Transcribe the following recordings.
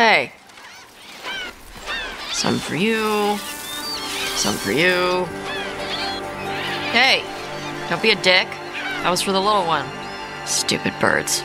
Hey. Some for you. Some for you. Hey, don't be a dick. That was for the little one. Stupid birds.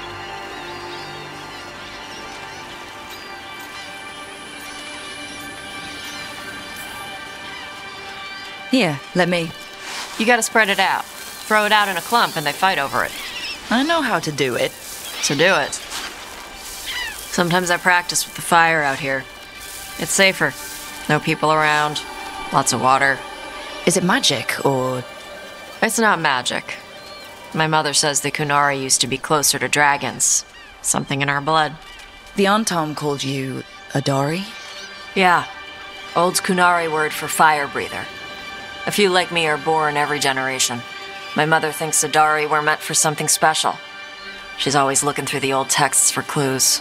Here, let me. You gotta spread it out. Throw it out in a clump and they fight over it. I know how to do it. So do it. Sometimes I practice with the fire out here. It's safer. No people around. Lots of water. Is it magic, or...? It's not magic. My mother says the Qunari used to be closer to dragons. Something in our blood. The Antom called you Adari? Yeah. Old Qunari word for fire breather. A few like me are born every generation. My mother thinks Adari were meant for something special. She's always looking through the old texts for clues.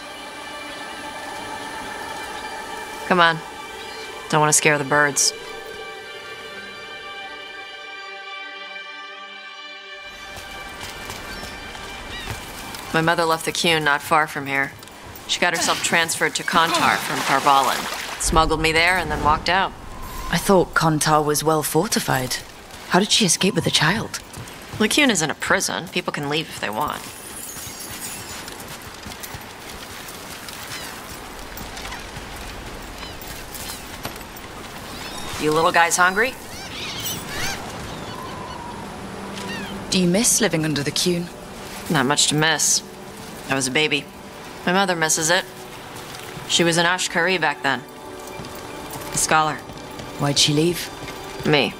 Come on. Don't want to scare the birds. My mother left the Qun not far from here. She got herself transferred to Kontar from Tarvalin. Smuggled me there and then walked out. I thought Kontar was well fortified. How did she escape with a child? The Qun isn't a prison. People can leave if they want. You little guys hungry? Do you miss living under the Qun? Not much to miss. I was a baby. My mother misses it. She was an Ashkari back then. A scholar. Why'd she leave? Me.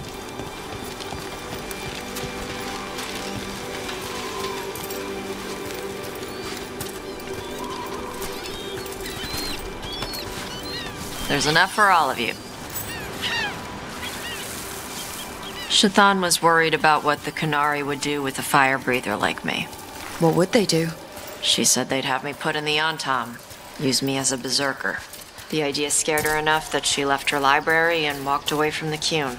There's enough for all of you. Shathan was worried about what the Qunari would do with a fire breather like me. What would they do? She said they'd have me put in the Antom, use me as a berserker. The idea scared her enough that she left her library and walked away from the Qun.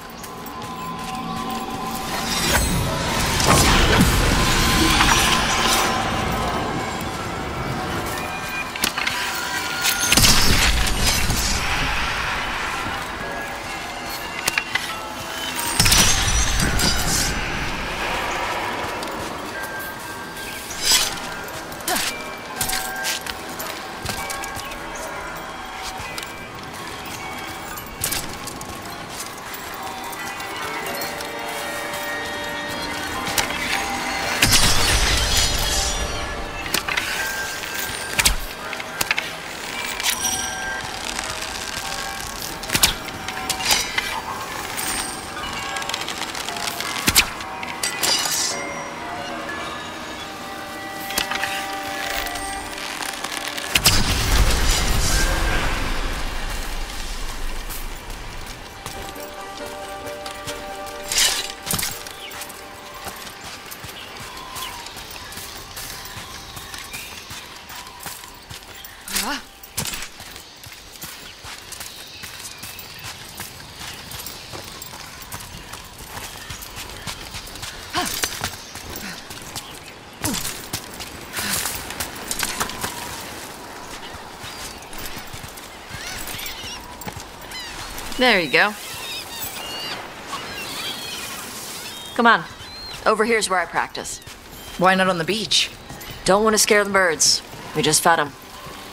There you go. Come on. Over here's where I practice. Why not on the beach? Don't want to scare the birds. We just fed them.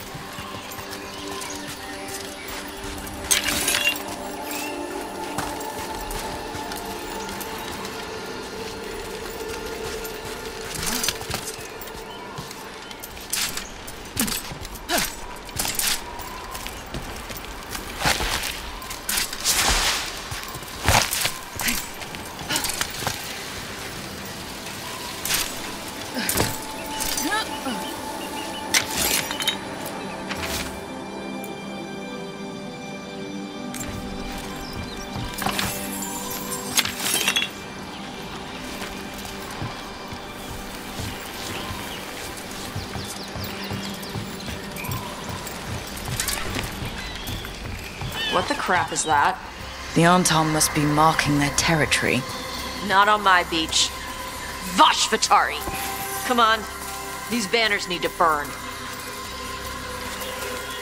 What the crap is that? The Antom must be marking their territory. Not on my beach. Vosh Vatari! Come on. These banners need to burn.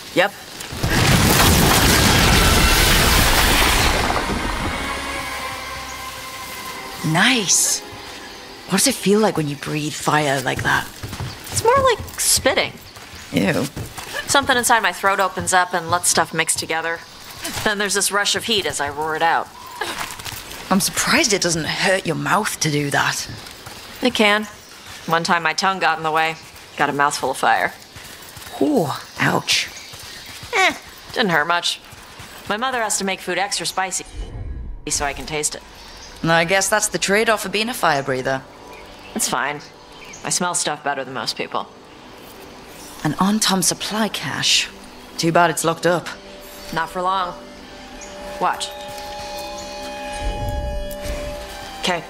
Yep. Nice. What does it feel like when you breathe fire like that? It's more like spitting. Ew. Something inside my throat opens up and lets stuff mix together. Then there's this rush of heat as I roar it out. I'm surprised it doesn't hurt your mouth to do that. It can. One time my tongue got in the way. Got a mouthful of fire. Ooh, ouch. Didn't hurt much. My mother has to make food extra spicy so I can taste it. I guess that's the trade-off for being a fire breather. It's fine. I smell stuff better than most people. An on-Tom supply cache. Too bad it's locked up. Not for long. Watch. Okay.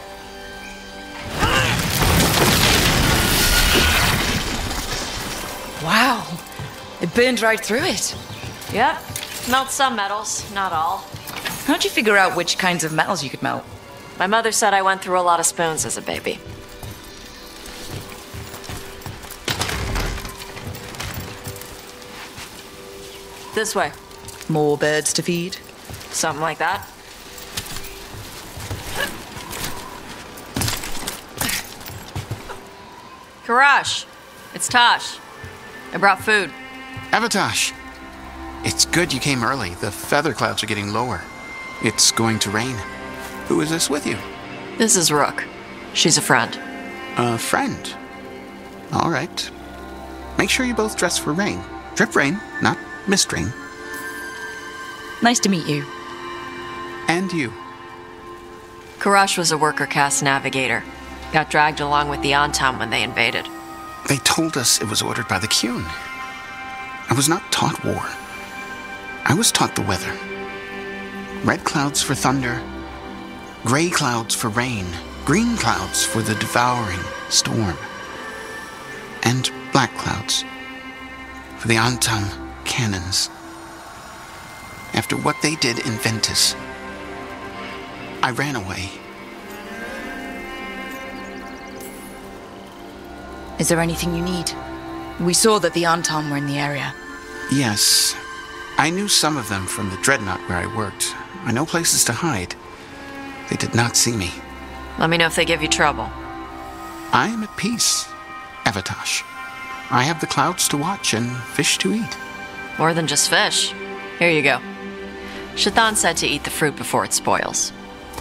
Wow. It burned right through it. Yep. Melt some metals, not all. How'd you figure out which kinds of metals you could melt? My mother said I went through a lot of spoons as a baby. This way. More birds to feed? Something like that. Karash, it's Tosh. I brought food. Avatosh, it's good you came early. The feather clouds are getting lower. It's going to rain. Who is this with you? This is Rook. She's a friend. A friend. All right. Make sure you both dress for rain. Drip rain, not mist rain. Nice to meet you. And you. Karash was a worker caste navigator. Got dragged along with the Antam when they invaded. They told us it was ordered by the Qun. I was not taught war. I was taught the weather. Red clouds for thunder, gray clouds for rain, green clouds for the devouring storm, and black clouds for the Antam cannons. After what they did in Ventus, I ran away. Is there anything you need? We saw that the Antam were in the area. Yes, I knew some of them from the Dreadnought where I worked. I know places to hide. They did not see me. Let me know if they give you trouble. I am at peace, Avatosh. I have the clouds to watch and fish to eat. More than just fish. Here you go. Shathan said to eat the fruit before it spoils.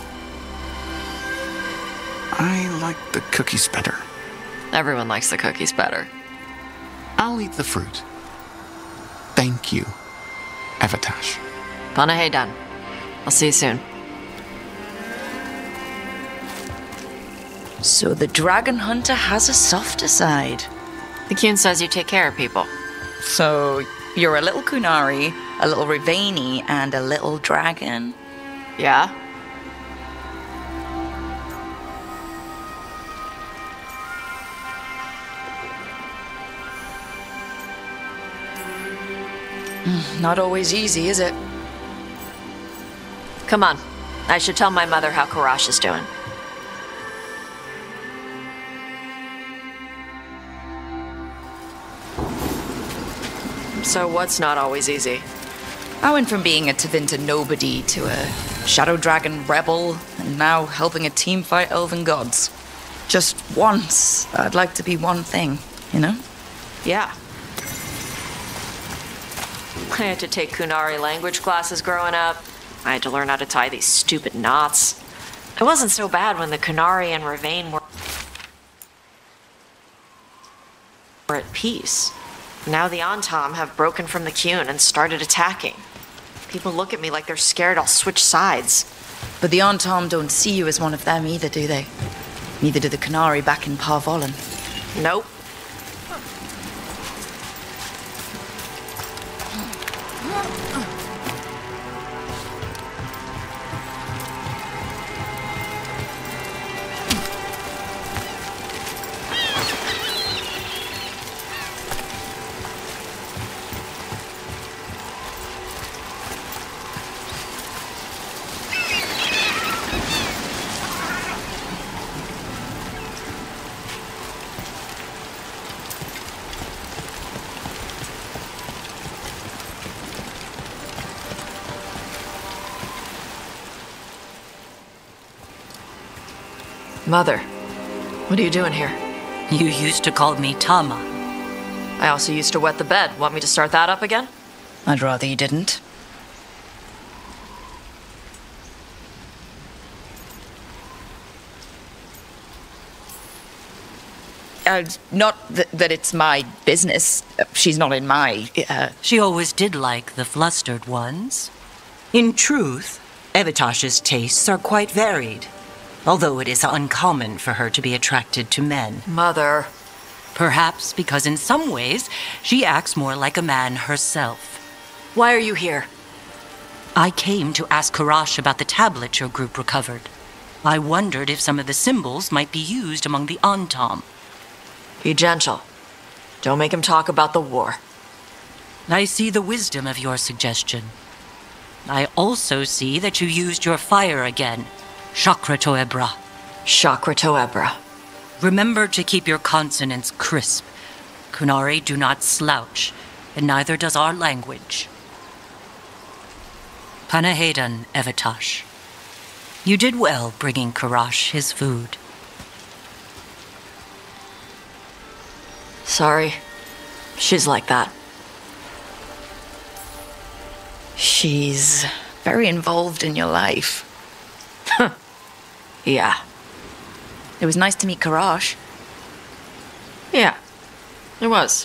I like the cookies better. Everyone likes the cookies better. I'll eat the fruit. Thank you, Avatosh. Panaheydan. I'll see you soon. So the dragon hunter has a softer side. The Qun says you take care of people. So you're a little Kunari, a little Rivani, and a little dragon? Yeah? Not always easy, is it? Come on. I should tell my mother how Karash is doing. So what's not always easy? I went from being a Tevinter nobody to a shadow dragon rebel, and now helping a team fight elven gods. Just once, I'd like to be one thing, you know? Yeah. I had to take Kunari language classes growing up. I had to learn how to tie these stupid knots. It wasn't so bad when the Kunari and Ravain were at peace. Now the Antam have broken from the Qun and started attacking. People look at me like they're scared I'll switch sides. But the Antam don't see you as one of them either, do they? Neither do the Kunari back in Parvolan. Nope. Mother, what are you doing here? You used to call me Tama. I also used to wet the bed. Want me to start that up again? I'd rather you didn't. Not that it's my business. She's not in my... She always did like the flustered ones. In truth, Evitash's tastes are quite varied, although it is uncommon for her to be attracted to men. Mother. Perhaps because in some ways, she acts more like a man herself. Why are you here? I came to ask Karash about the tablet your group recovered. I wondered if some of the symbols might be used among the Antam. Be gentle. Don't make him talk about the war. I see the wisdom of your suggestion. I also see that you used your fire again. Chakra Toebra. Chakra Toebra. Remember to keep your consonants crisp. Kunari do not slouch, and neither does our language. Panahedan, Evitash. You did well bringing Karash his food. Sorry. She's like that. She's very involved in your life. Yeah. It was nice to meet Karash. Yeah. It was.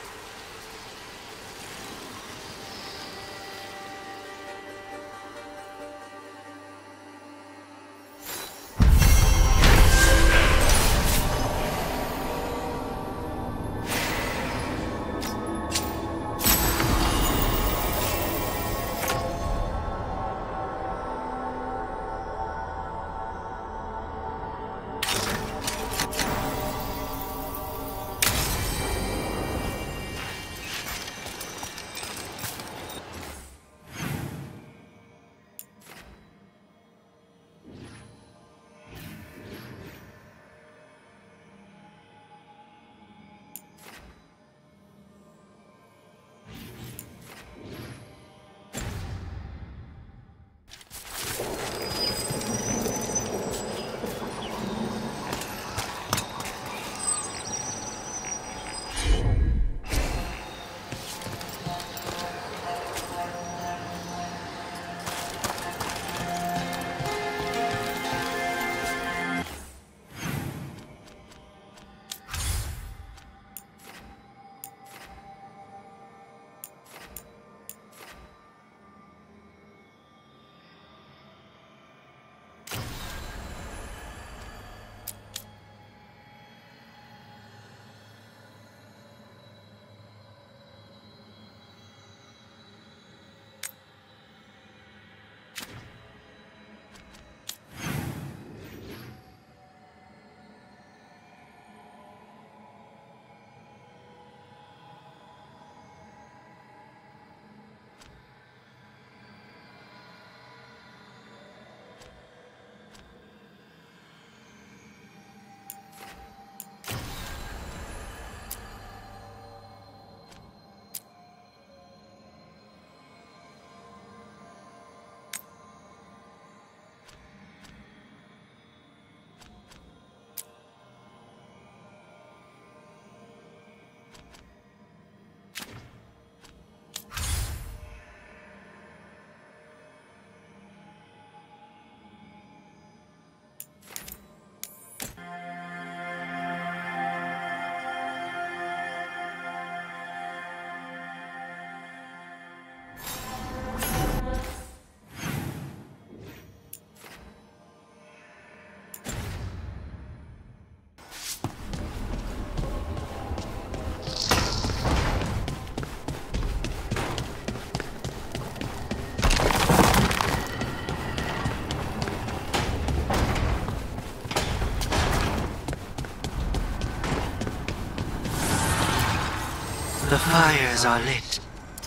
The fires are lit.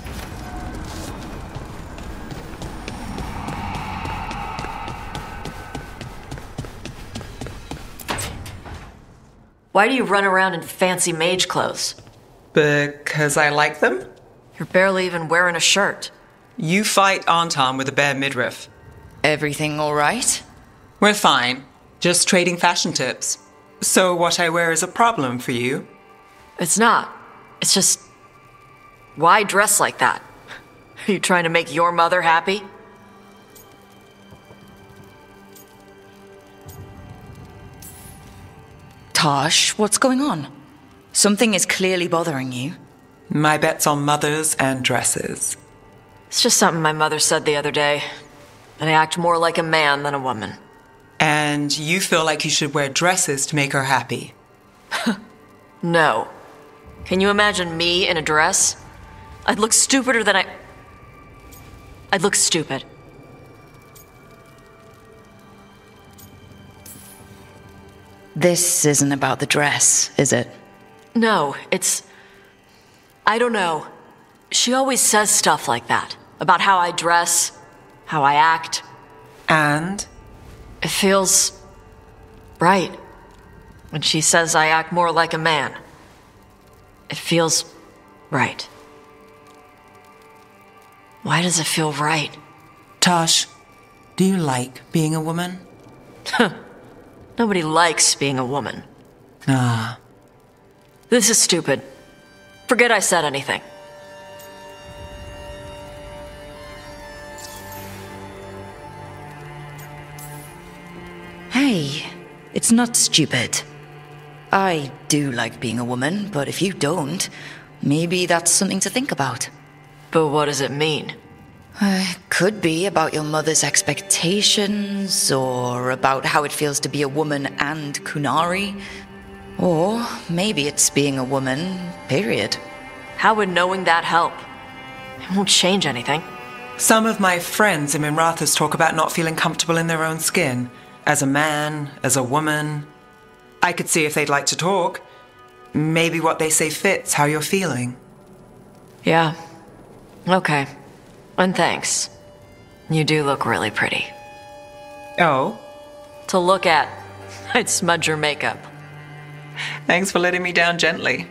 Why do you run around in fancy mage clothes? Because I like them? You're barely even wearing a shirt. You fight Anton with a bare midriff. Everything all right? We're fine. Just trading fashion tips. So what I wear is a problem for you? It's not. It's just... Why dress like that? Are you trying to make your mother happy? Tosh, what's going on? Something is clearly bothering you. My bet's on mothers and dresses. It's just something my mother said the other day. That I act more like a man than a woman. And you feel like you should wear dresses to make her happy? No. Can you imagine me in a dress? I'd look stupider than I'd look stupid. This isn't about the dress, is it? No, it's... I don't know. She always says stuff like that. About how I dress, how I act. And? It feels... right. When she says I act more like a man. It feels... right. Why does it feel right? Tosh, do you like being a woman? Nobody likes being a woman. Ah. This is stupid. Forget I said anything. Hey, it's not stupid. I do like being a woman, but if you don't, maybe that's something to think about. But what does it mean? Could be about your mother's expectations, or about how it feels to be a woman and Kunari. Or maybe it's being a woman, period. How would knowing that help? It won't change anything. Some of my friends in Minrathous talk about not feeling comfortable in their own skin. As a man, as a woman. I could see if they'd like to talk. Maybe what they say fits how you're feeling. Yeah. Okay. And thanks. You do look really pretty. Oh? To look at, I'd smudge your makeup. Thanks for letting me down gently.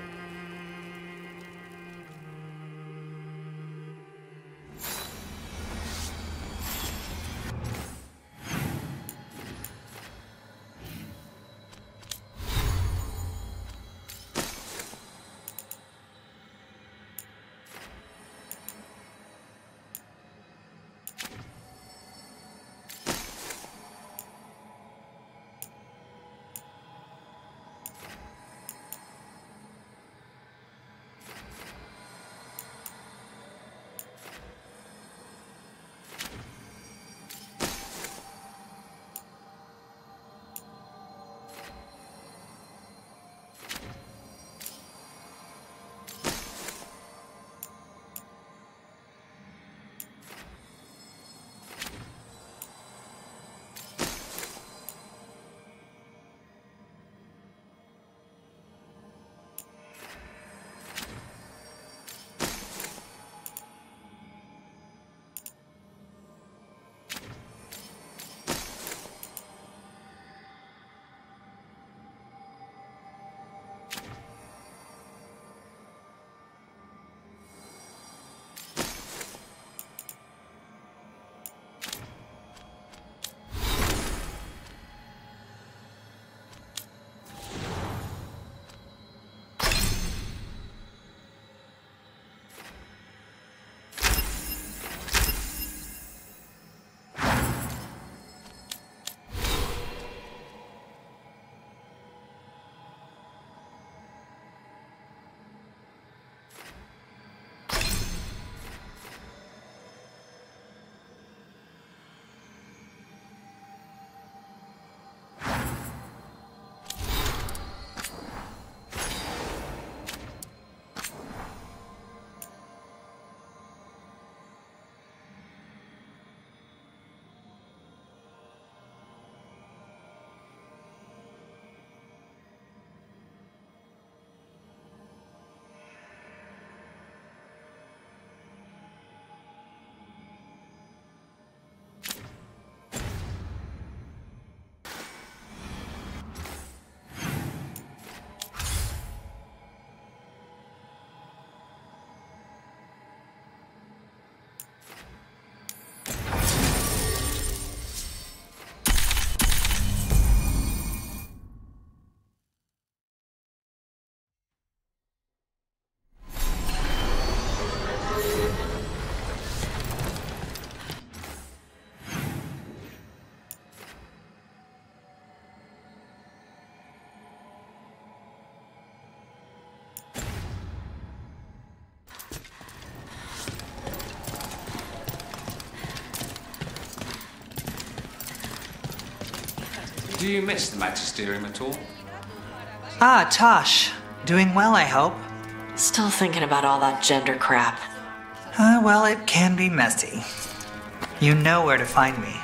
Do you miss the Magisterium at all? Ah, Tosh. Doing well, I hope. Still thinking about all that gender crap. Well, it can be messy. You know where to find me.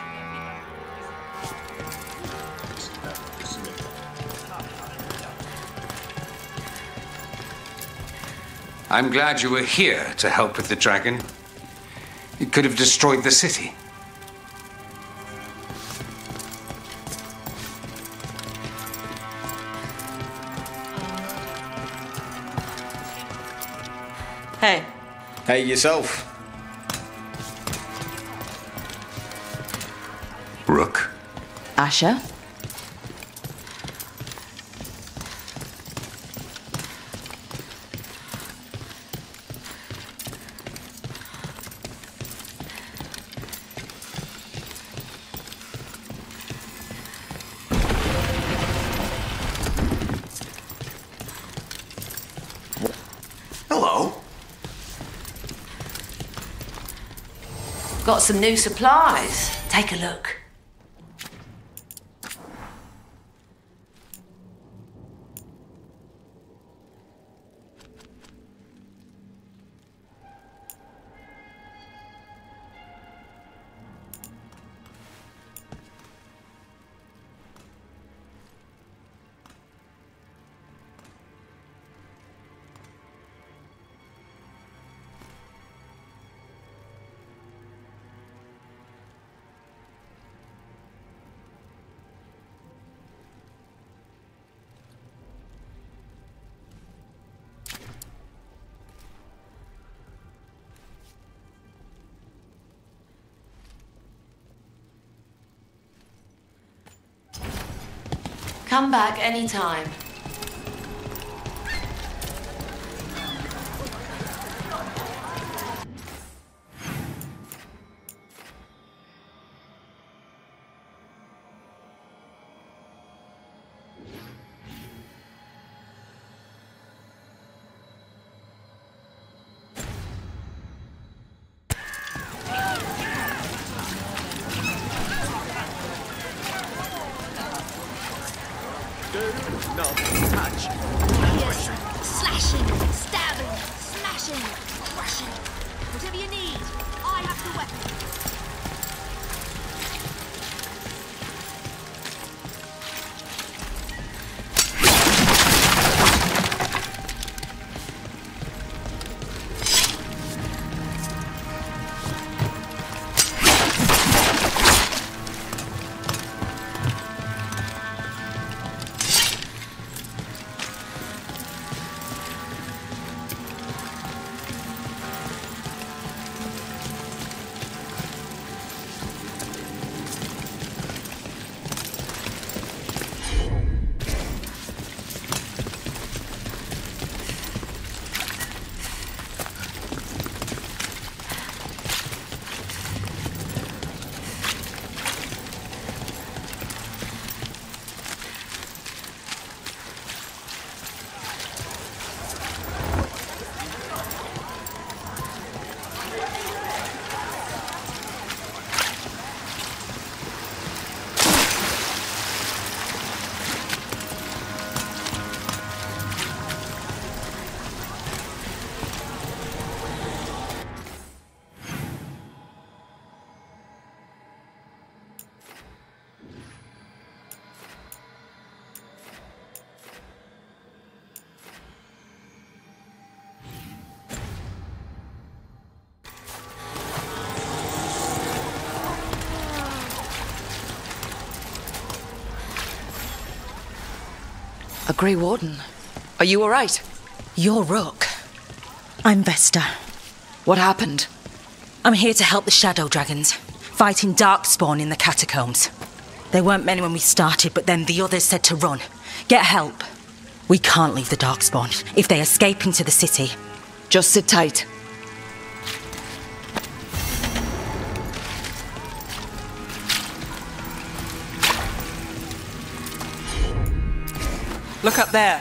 I'm glad you were here to help with the dragon. It could have destroyed the city. Hey. Hey, yourself. Rook. Asher? Hello. Got some new supplies. Take a look. Come back anytime. Slashing, stabbing, smashing, crushing. Whatever you need, I have the weapon. A Grey Warden. Are you all right? You're Rook. I'm Vesta. What happened? I'm here to help the Shadow Dragons, fighting Darkspawn in the catacombs. There weren't many when we started, but then the others said to run. Get help. We can't leave the Darkspawn if they escape into the city. Just sit tight. Look up there.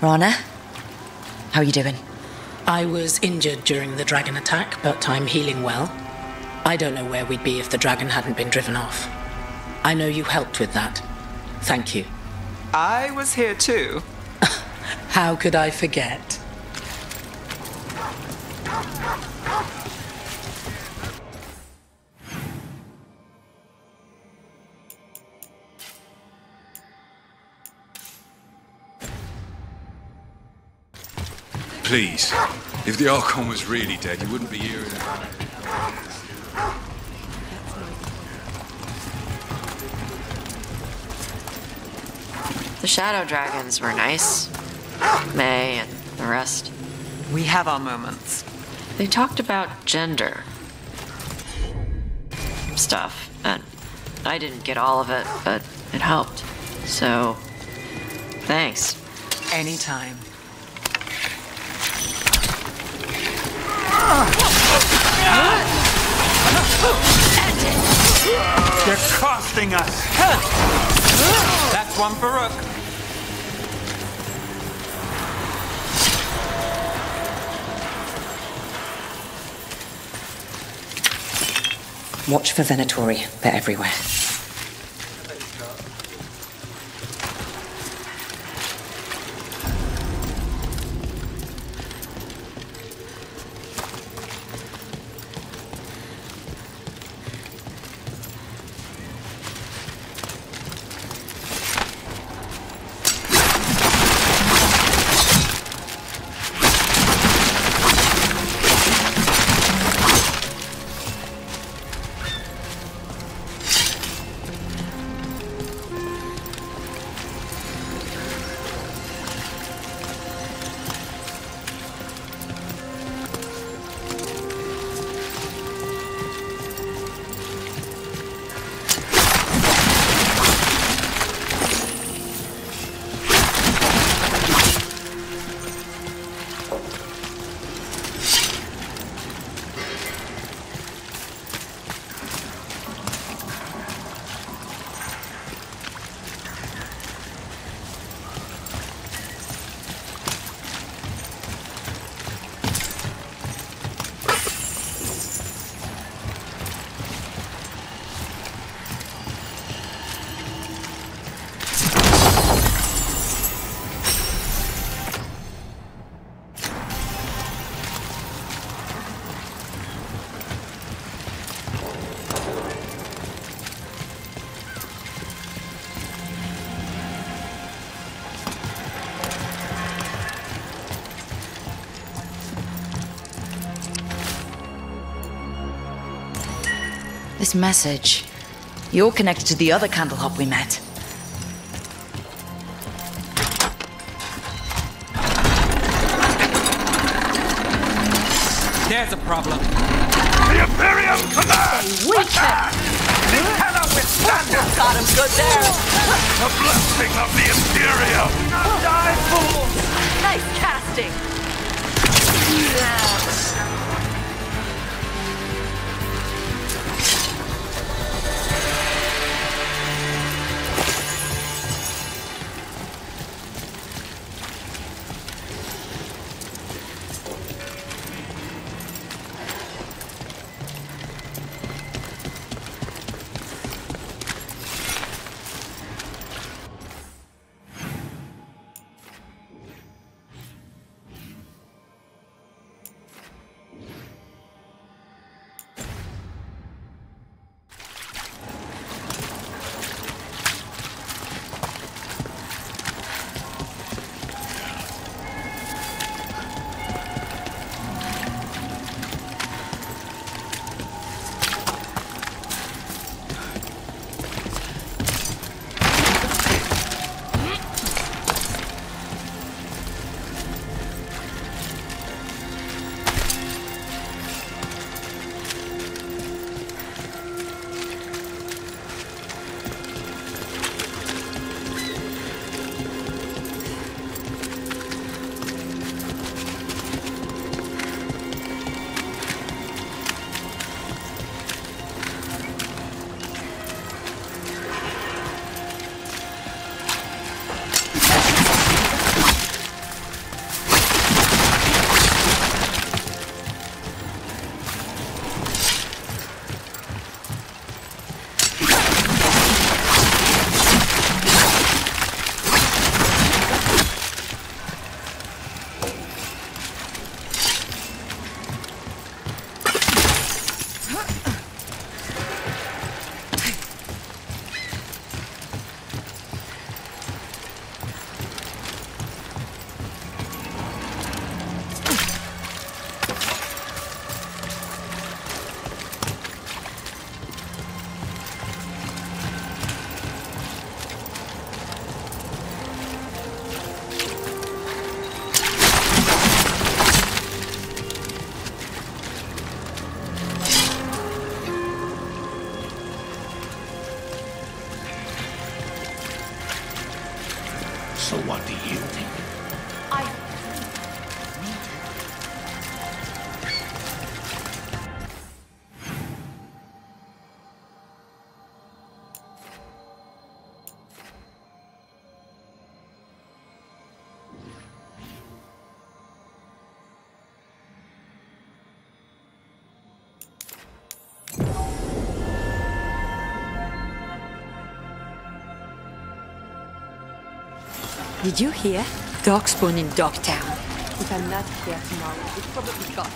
Rana, how are you doing? I was injured during the dragon attack, but I'm healing well. I don't know where we'd be if the dragon hadn't been driven off. I know you helped with that. Thank you. I was here too. How could I forget? Please, if the Archon was really dead, you wouldn't be here. The Shadow Dragons were nice. May and the rest. We have our moments. They talked about gender stuff, and I didn't get all of it, but it helped. So, thanks. Anytime. They're costing us! That's one for Rook. Watch for Venatori. They're everywhere. This message. You're connected to the other Candlehop we met. There's a problem. The Imperium commands! Attack! They cannot withstand it! Got him good there. The blessing of the Imperium! Die, fools! Nice casting. Did you hear? Darkspawn in Darktown. If I'm not there tomorrow, it's probably gone.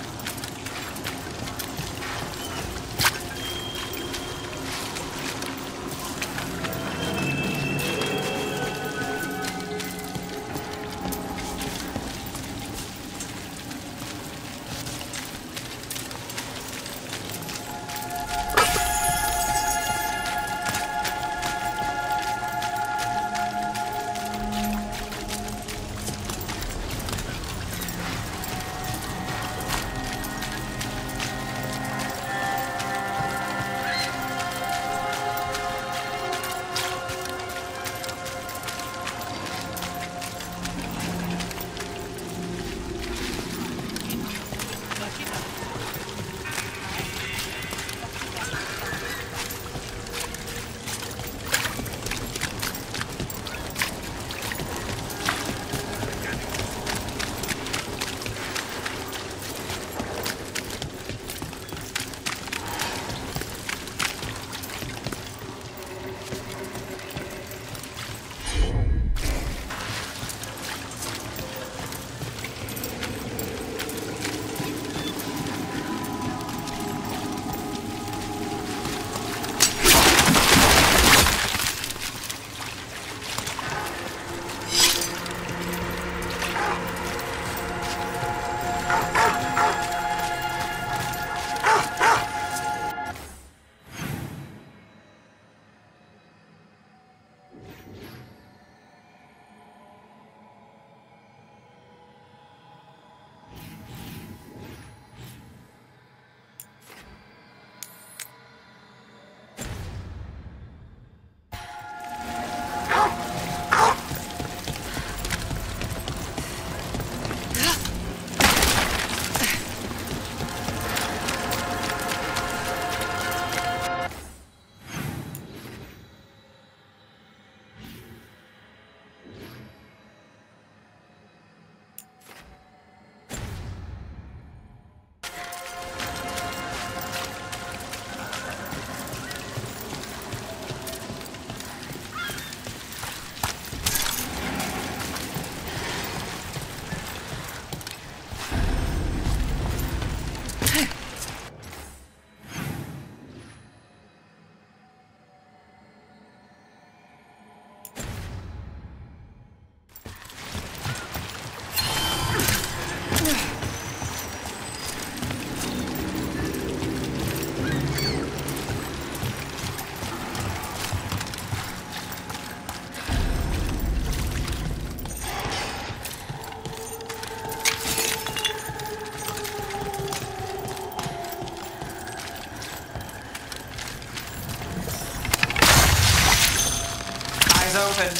Open.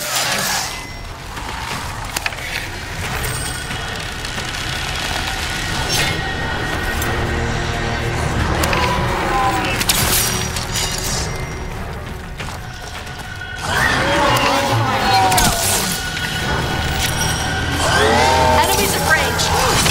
Enemies at range.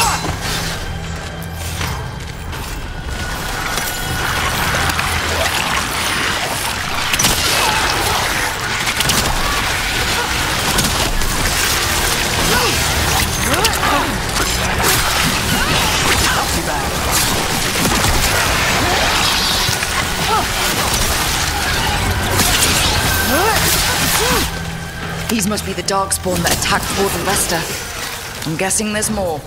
These must be the Darkspawn that attacked Warden Lester. I'm guessing there's more.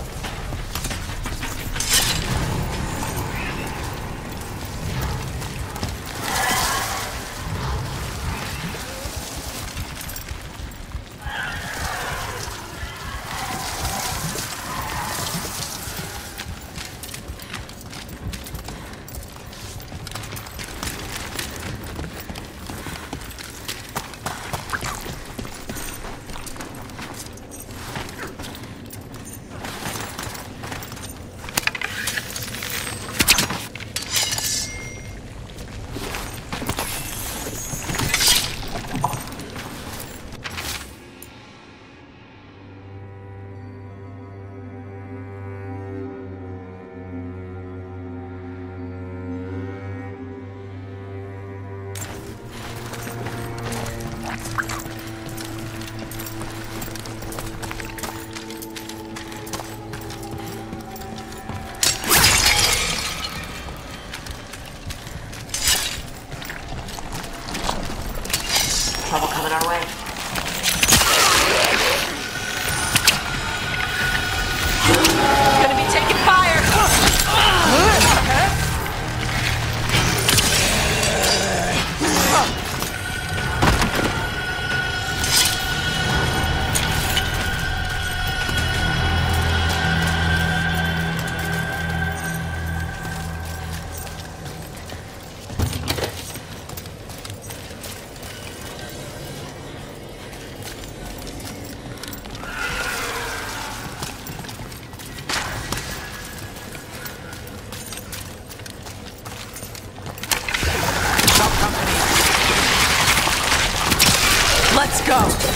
go!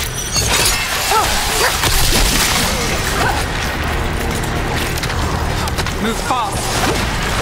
Move fast!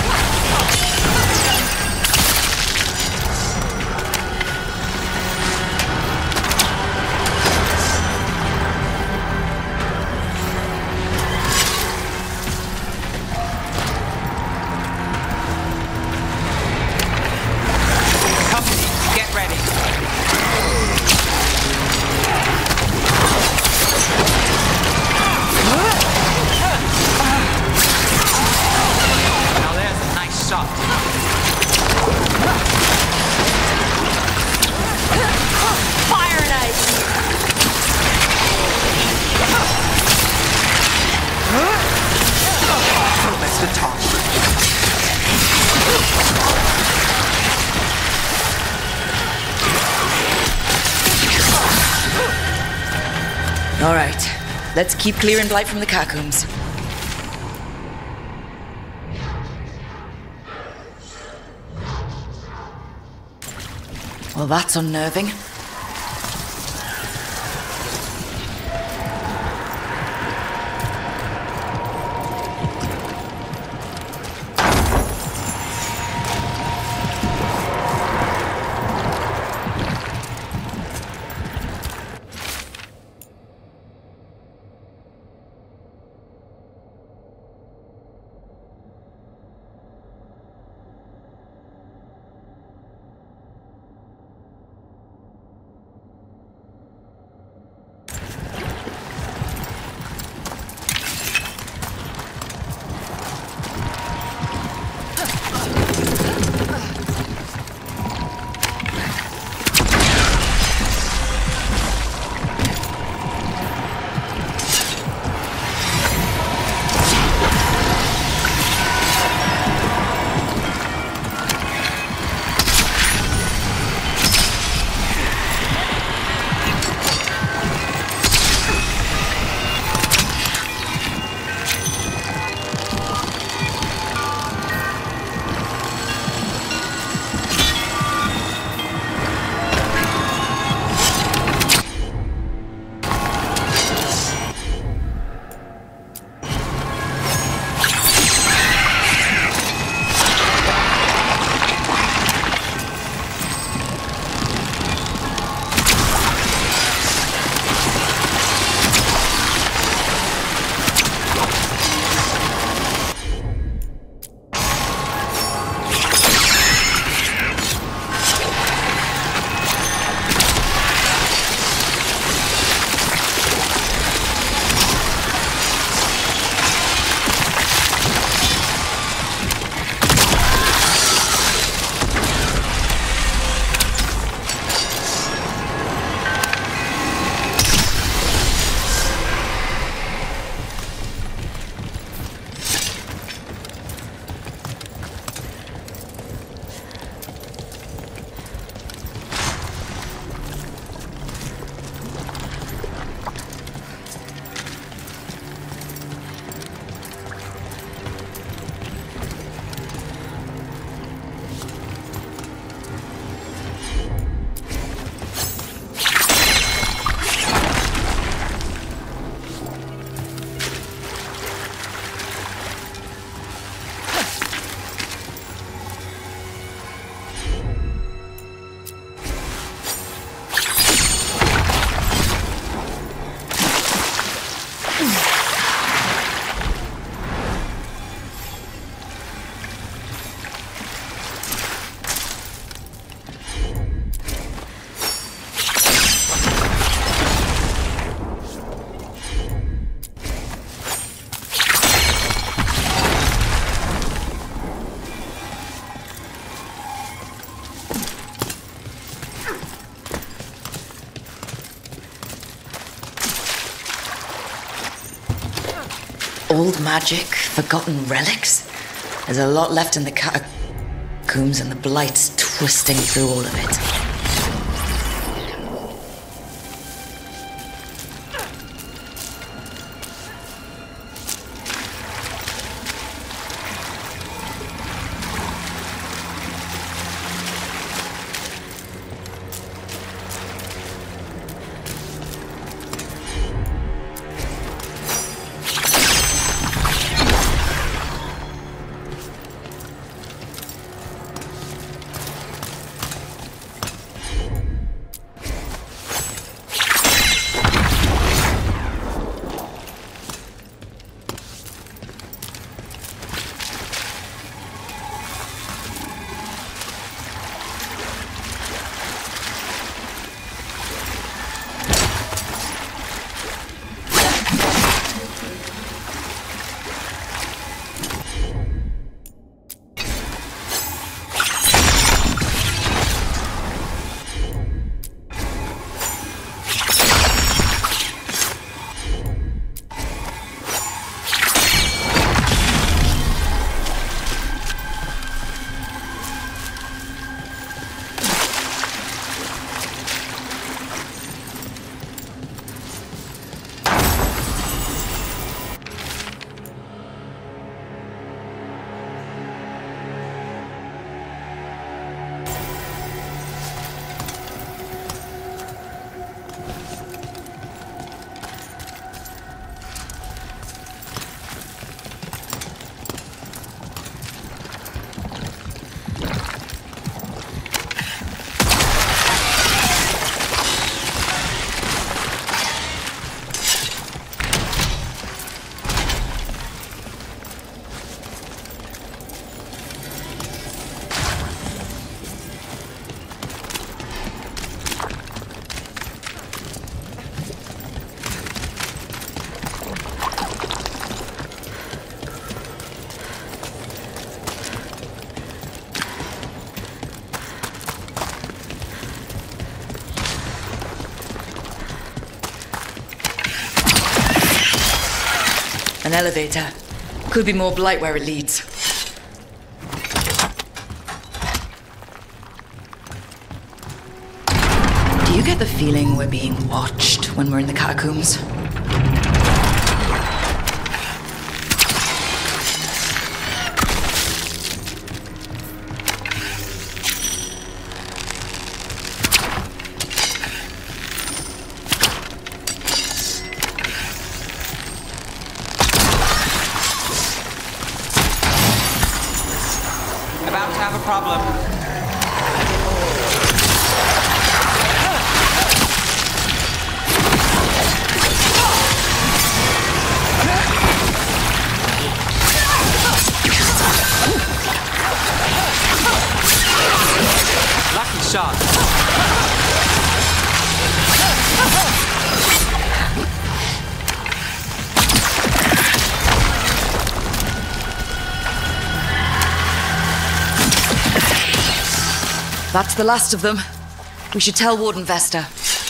All right, let's keep clearing Blight from the catacombs. Well, that's unnerving. Old magic, forgotten relics. There's a lot left in the catacombs and the Blight's twisting through all of it. An elevator. Could be more blight where it leads. Do you get the feeling we're being watched when we're in the catacombs? About to have a problem. Lucky shot. That's the last of them. We should tell Warden Vesta.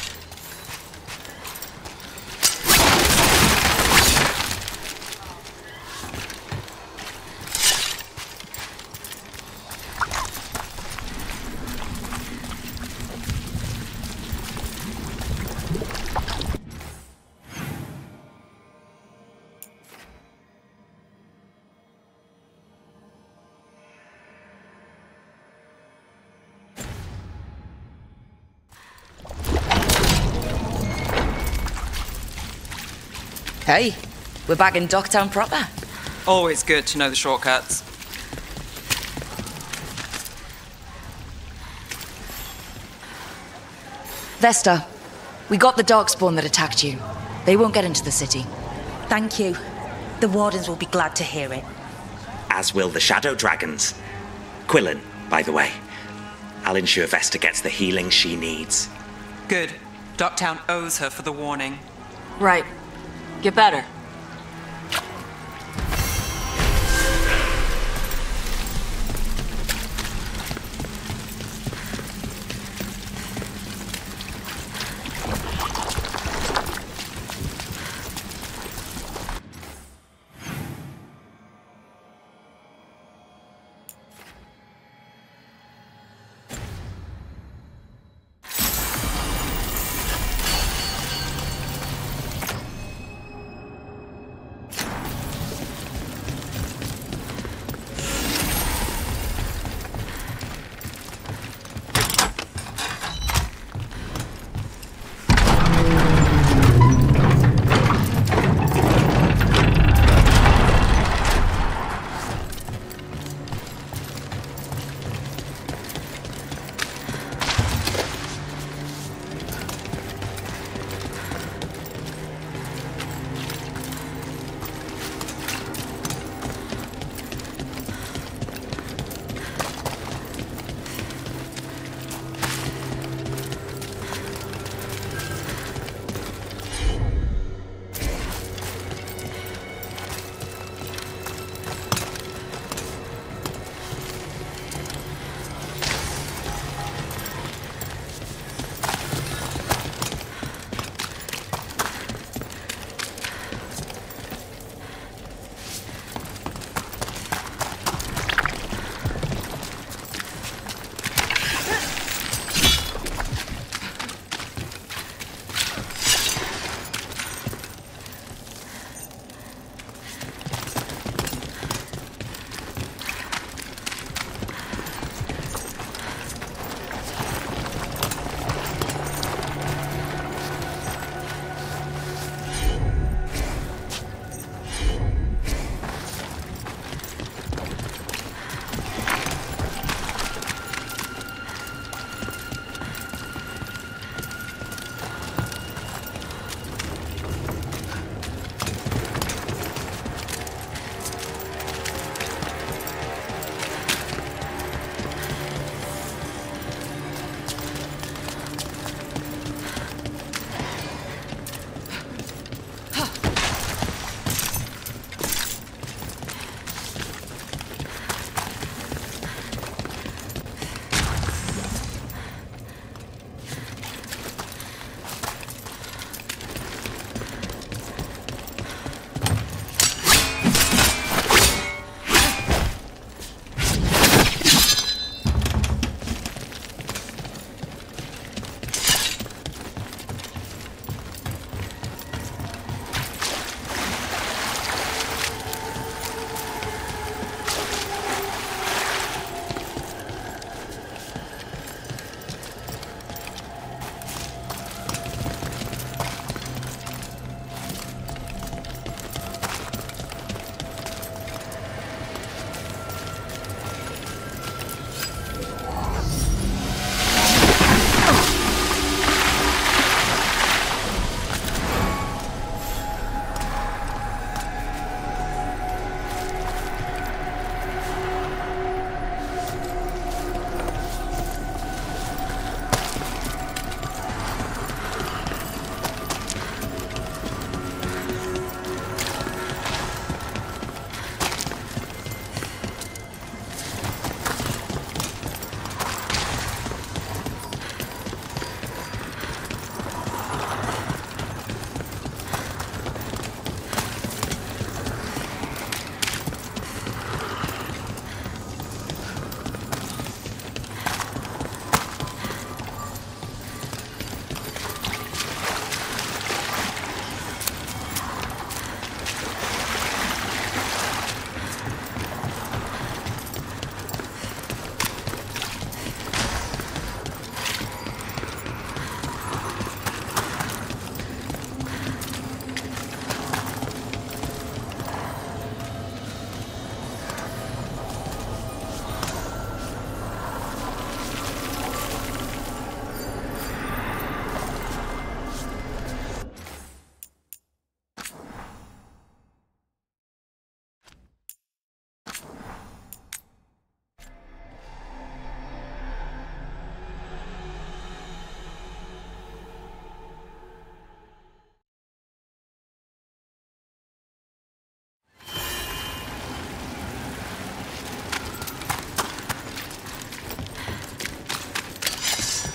Hey, we're back in Docktown proper. Always good to know the shortcuts. Vesta, we got the Darkspawn that attacked you. They won't get into the city. Thank you. The Wardens will be glad to hear it. As will the Shadow Dragons. Quillen, by the way. I'll ensure Vesta gets the healing she needs. Good. Docktown owes her for the warning. Right. Get better.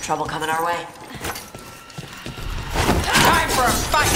Trouble coming our way. Time for a fight!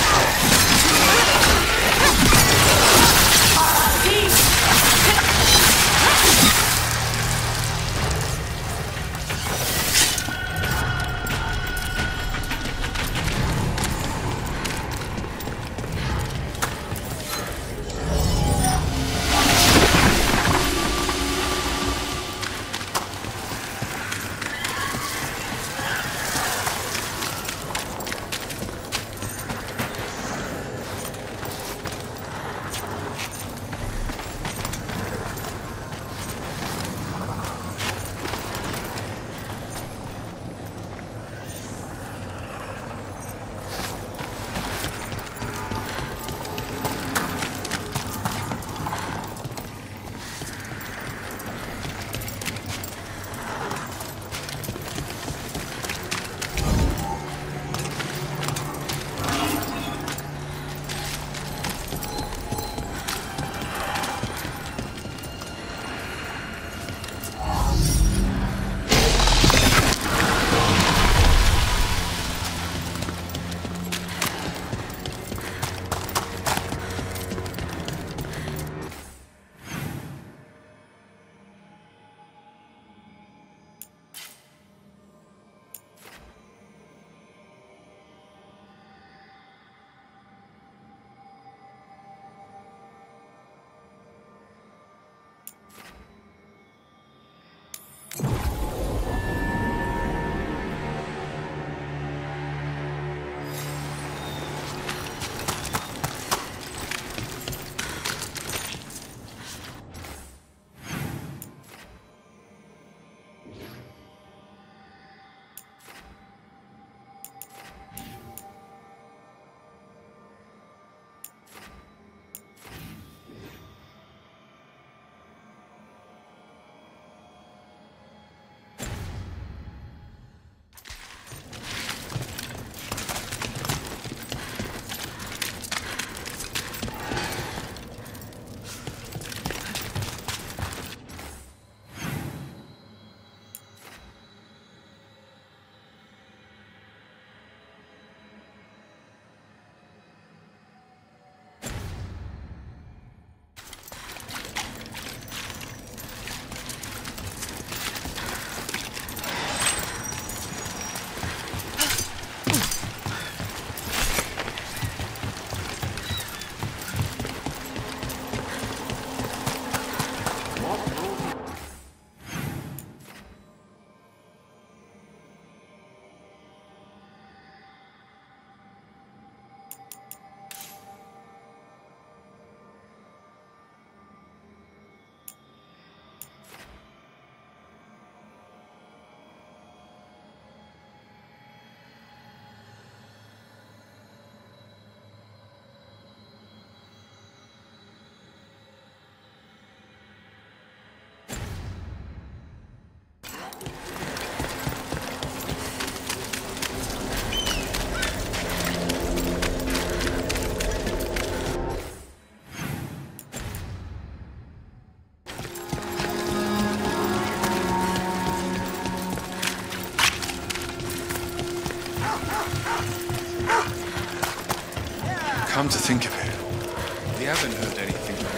Come to think of it, we haven't heard anything from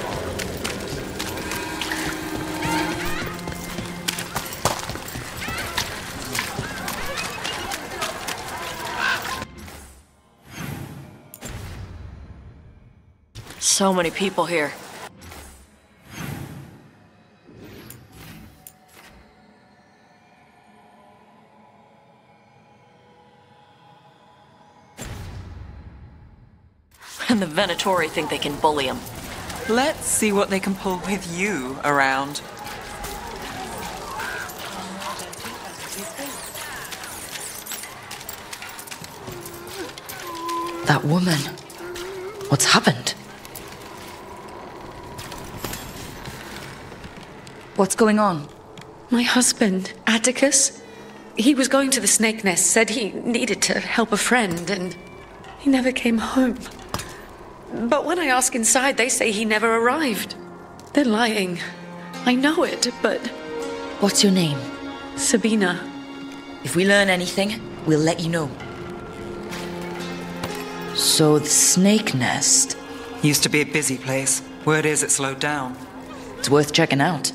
So many people here. And the Venatori think they can bully him. Let's see what they can pull with you around. That woman. What's happened? What's going on? My husband, Atticus, he was going to the Snake Nest, said he needed to help a friend, and he never came home. But when I ask inside, they say he never arrived. They're lying. I know it, but... What's your name? Sabina. If we learn anything, we'll let you know. So the snake nest... Used to be a busy place. Word is it slowed down. It's worth checking out.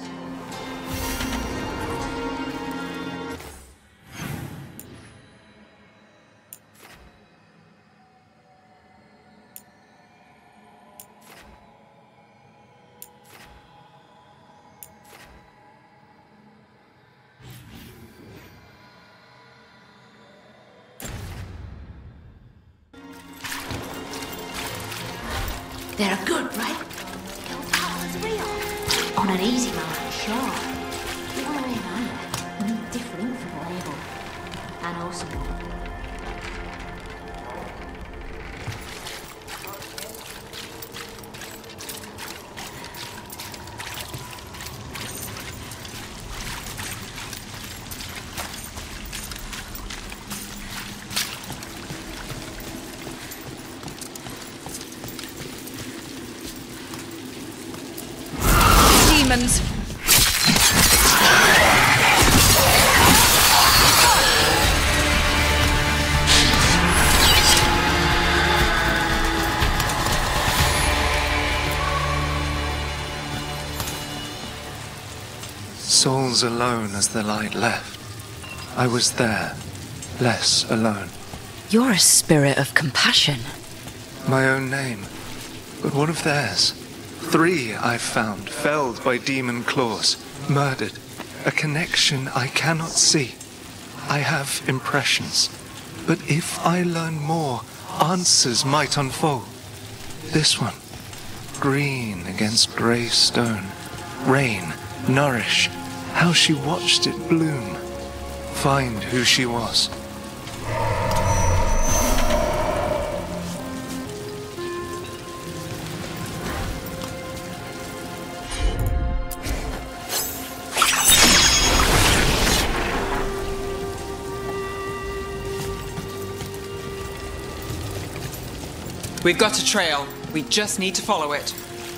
They're good, right? As we are. On an easy mark, sure. The other way around, we need different for label. And also... Demons! Souls alone as the light left. I was there, less alone. You're a spirit of compassion. My own name, but one of theirs. 3 I've found, felled by demon claws, murdered. A connection I cannot see. I have impressions, but if I learn more, answers might unfold. This one, green against grey stone. Rain, nourish, how she watched it bloom. Find who she was. We've got a trail. We just need to follow it.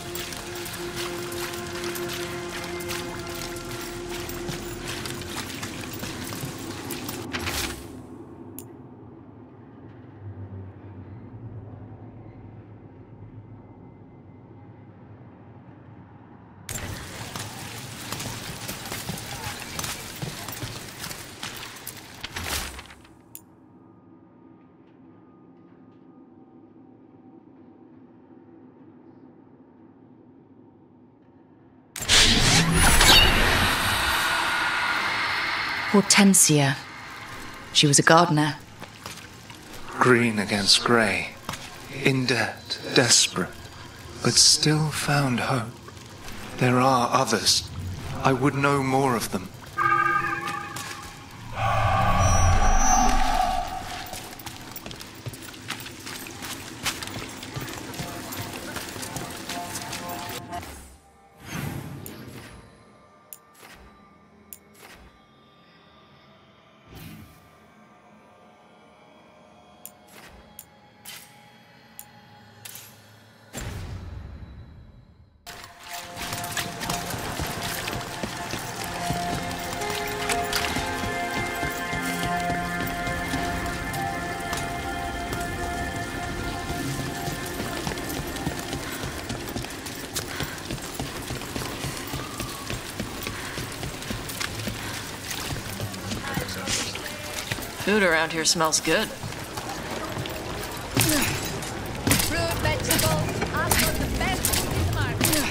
Hortensia. She was a gardener. Green against grey. In debt, desperate, but still found hope. There are others. I would know more of them. Food around here smells good. Fruit, vegetables, I've got the best food in the market.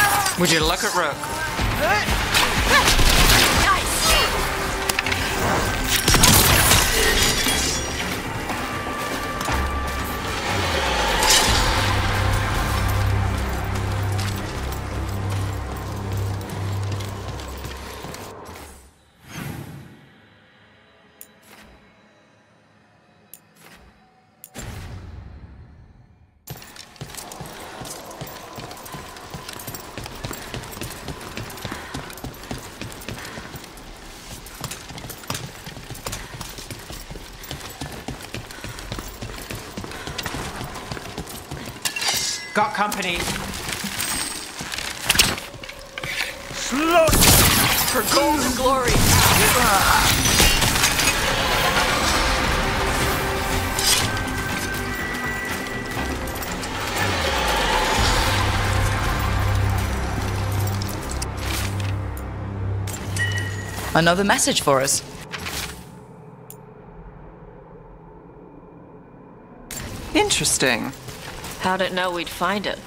Would you look at Rook? Got company. Slot for golden glory. Another message for us. Interesting. How'd it know we'd find it?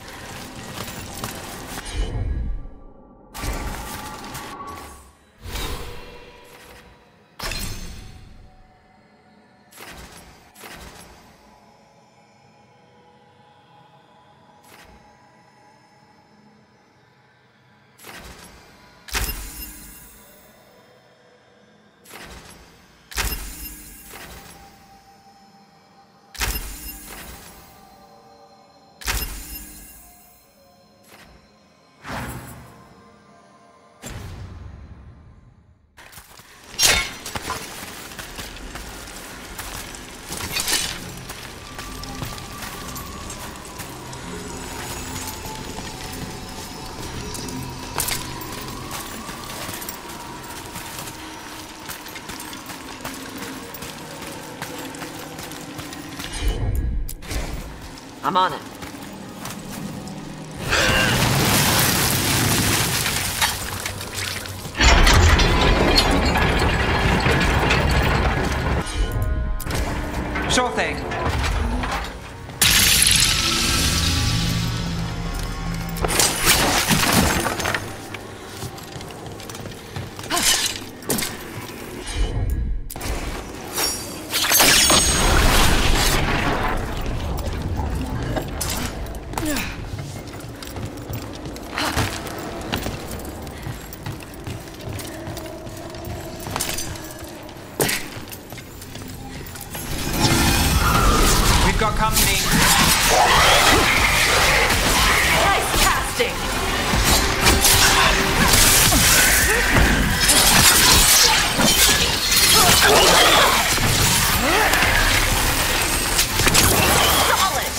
I'm on it. Sure thing. Got company. Nice casting. Solid.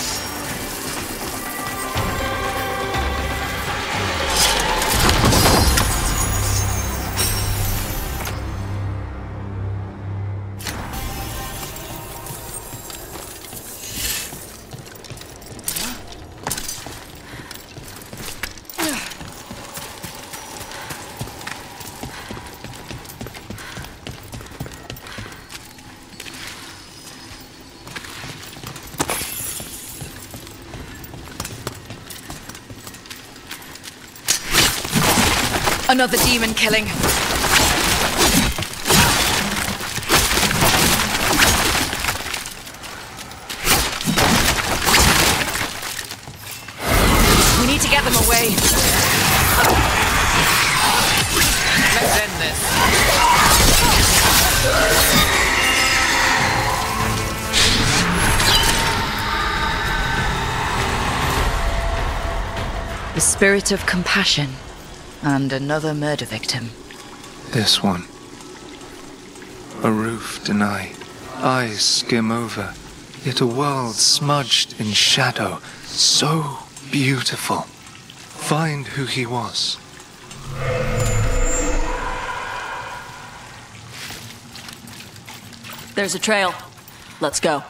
Another demon killing. We need to get them away. Let's end this. The spirit of compassion. And another murder victim. This one. A roof denied, eyes skim over, yet a world smudged in shadow, so beautiful. Find who he was. There's a trail. Let's go.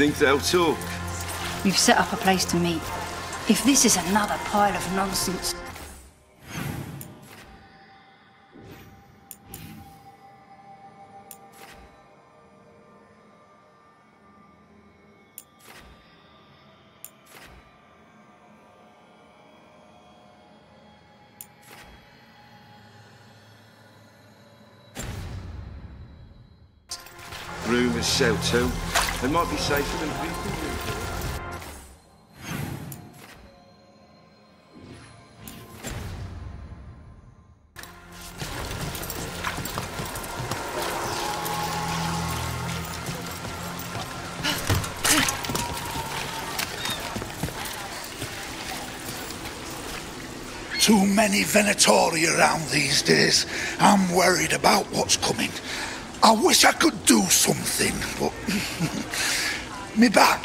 think they'll talk? We've set up a place to meet. If this is another pile of nonsense... Rumours sell too. They might be safer than people. Too many Venatori around these days. I'm worried about what's coming. I wish I could do something, but... me back.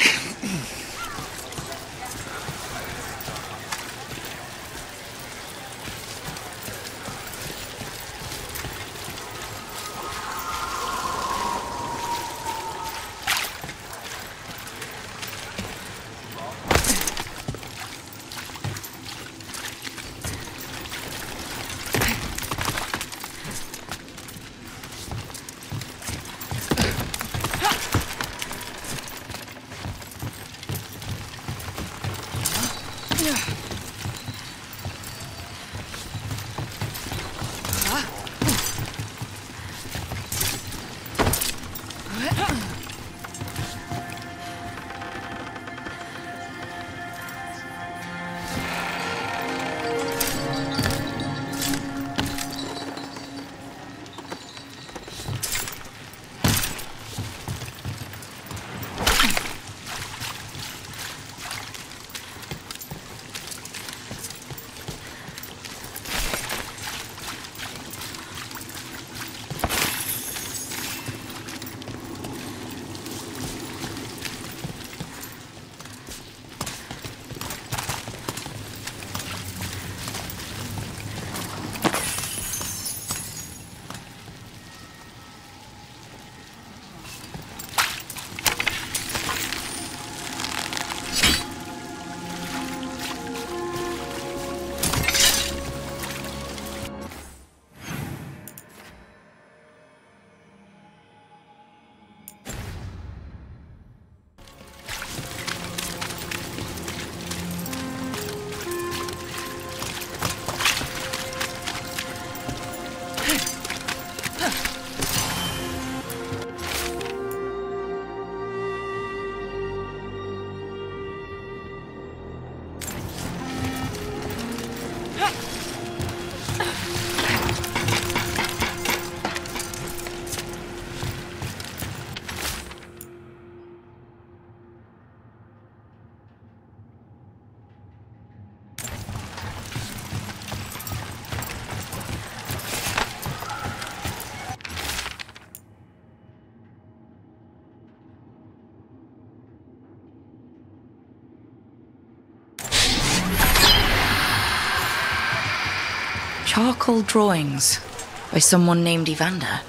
Charcoal drawings by someone named Evander.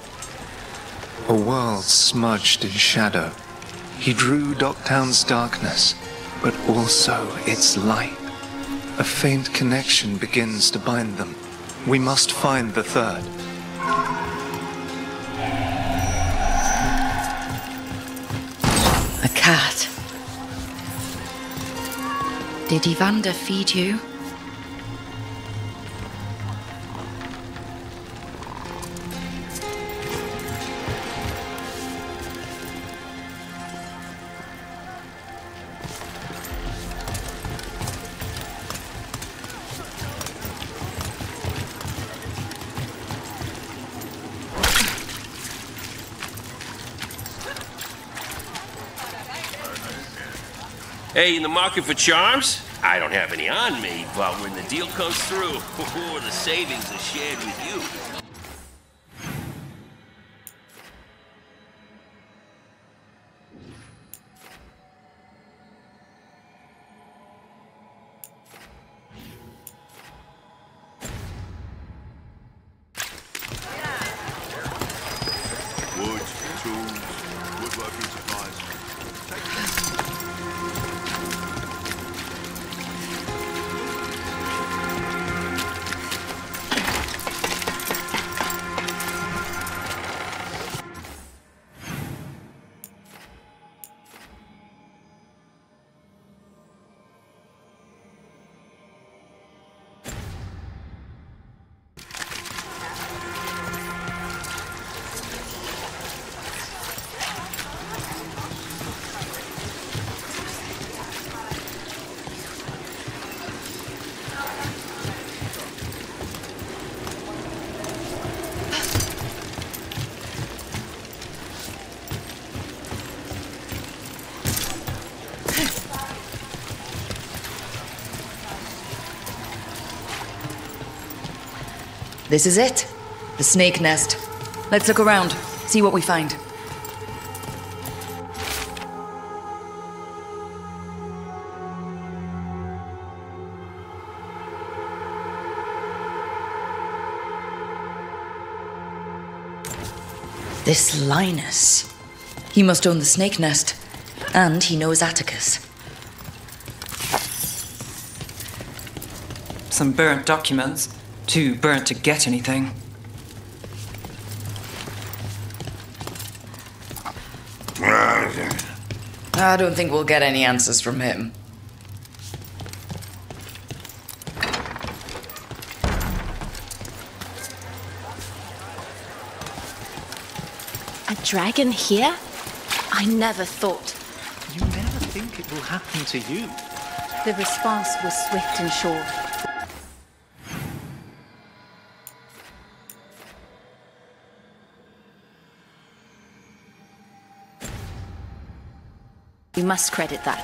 A world smudged in shadow. He drew Docktown's darkness, but also its light. A faint connection begins to bind them. We must find the third. A cat. Did Evander feed you? Hey, in the market for charms? I don't have any on me, but when the deal comes through, the savings are shared with you. Wood, tools, woodworking supplies. This is it. The snake nest. Let's look around, see what we find. This Linus. He must own the snake nest. And he knows Atticus. Some burnt documents. Too burnt to get anything. I don't think we'll get any answers from him. A dragon here? I never thought. You never think it will happen to you. The response was swift and sure. You must credit that.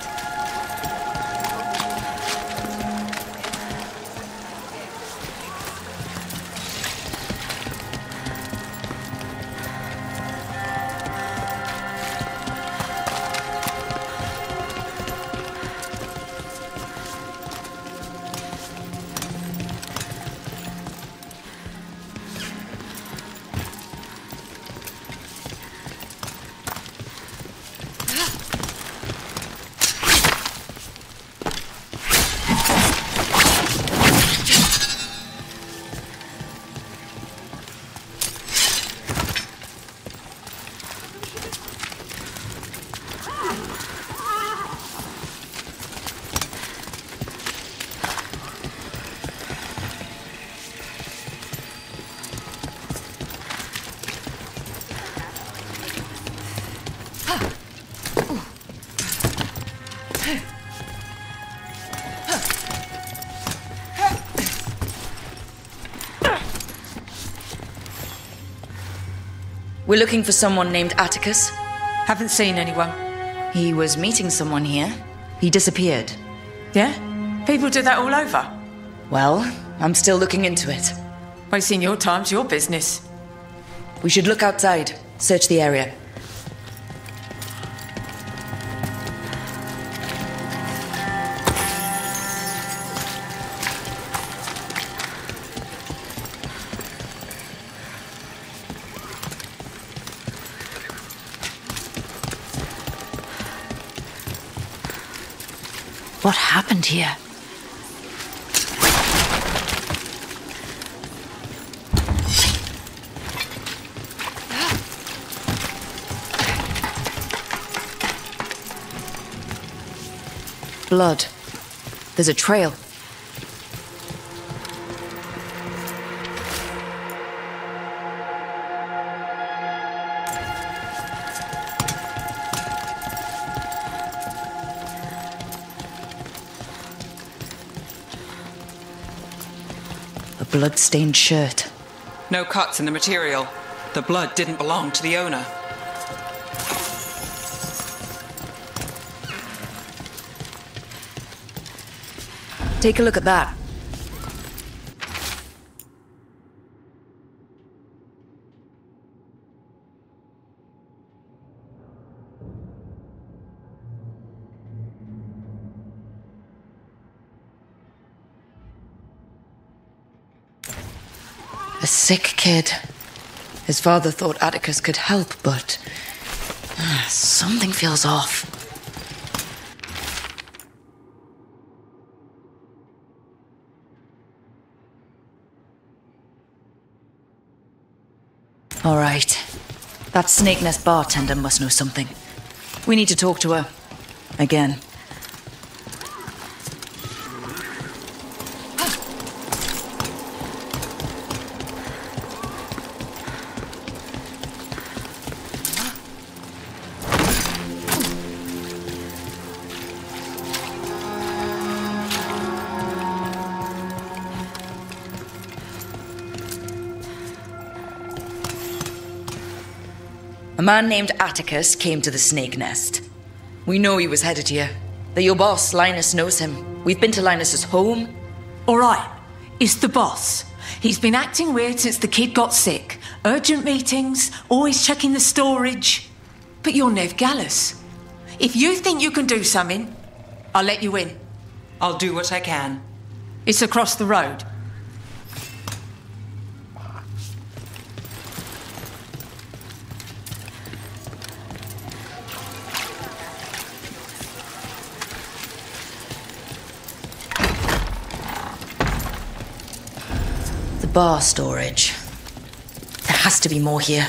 We're looking for someone named Atticus. Haven't seen anyone. He was meeting someone here. He disappeared. Yeah? People do that all over. Well, I'm still looking into it. Wasting your time's your business. We should look outside, search the area. What happened here? Blood. There's a trail. A blood-stained shirt. No cuts in the material. The blood didn't belong to the owner. Take a look at that. A sick kid. His father thought Atticus could help, but something feels off. All right. That Snake Nest bartender must know something. We need to talk to her. Again. A man named Atticus came to the Snake Nest. We know he was headed here. That your boss, Linus, knows him. We've been to Linus's home. All right. It's the boss. He's been acting weird since the kid got sick. Urgent meetings, always checking the storage. But you're Nev Gallus. If you think you can do something, I'll let you in. I'll do what I can. It's across the road. The bar storage. There has to be more here.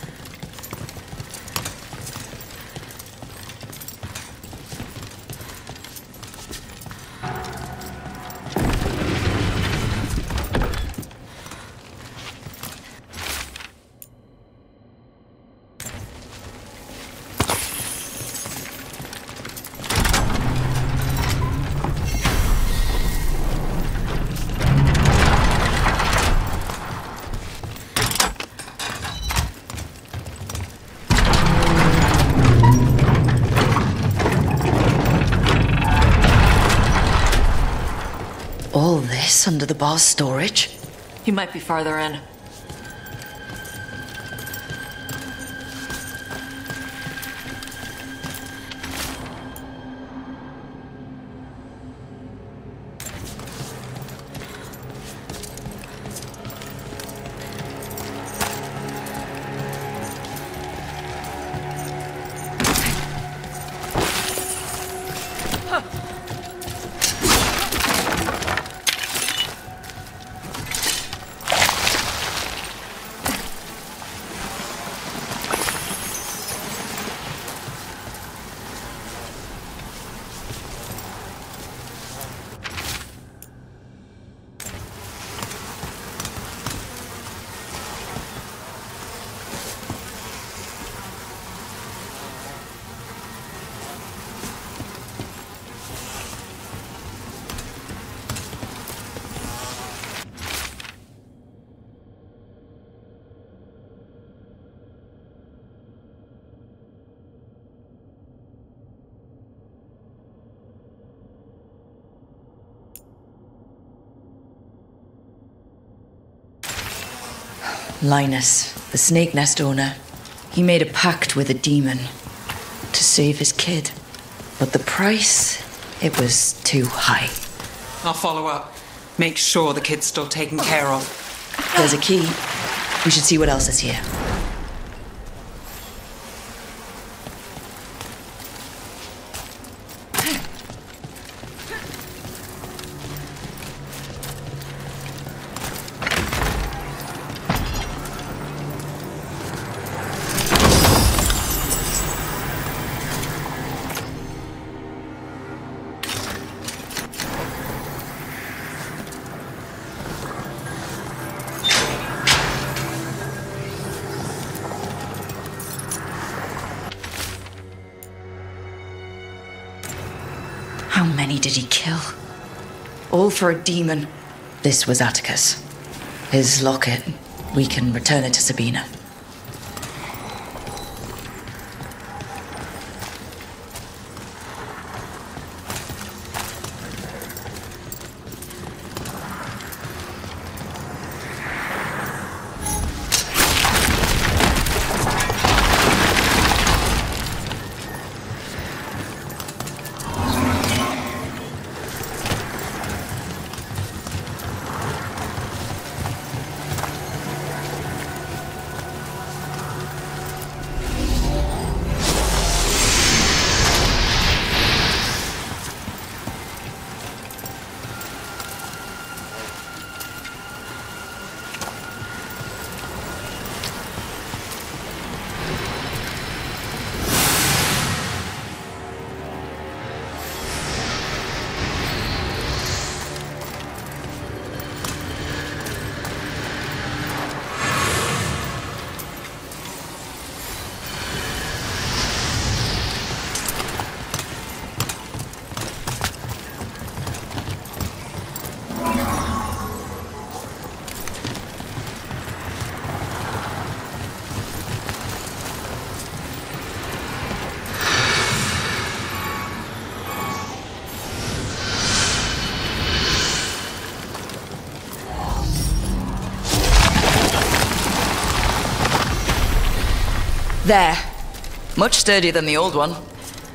All this under the bar's storage? He might be farther in. Linus, the snake nest owner, he made a pact with a demon to save his kid. But the price, it was too high. I'll follow up. Make sure the kid's still taken care of. There's a key. We should see what else is here. How many did he kill? All for a demon. This was Atticus. His locket. We can return it to Sabina. There. Much sturdier than the old one.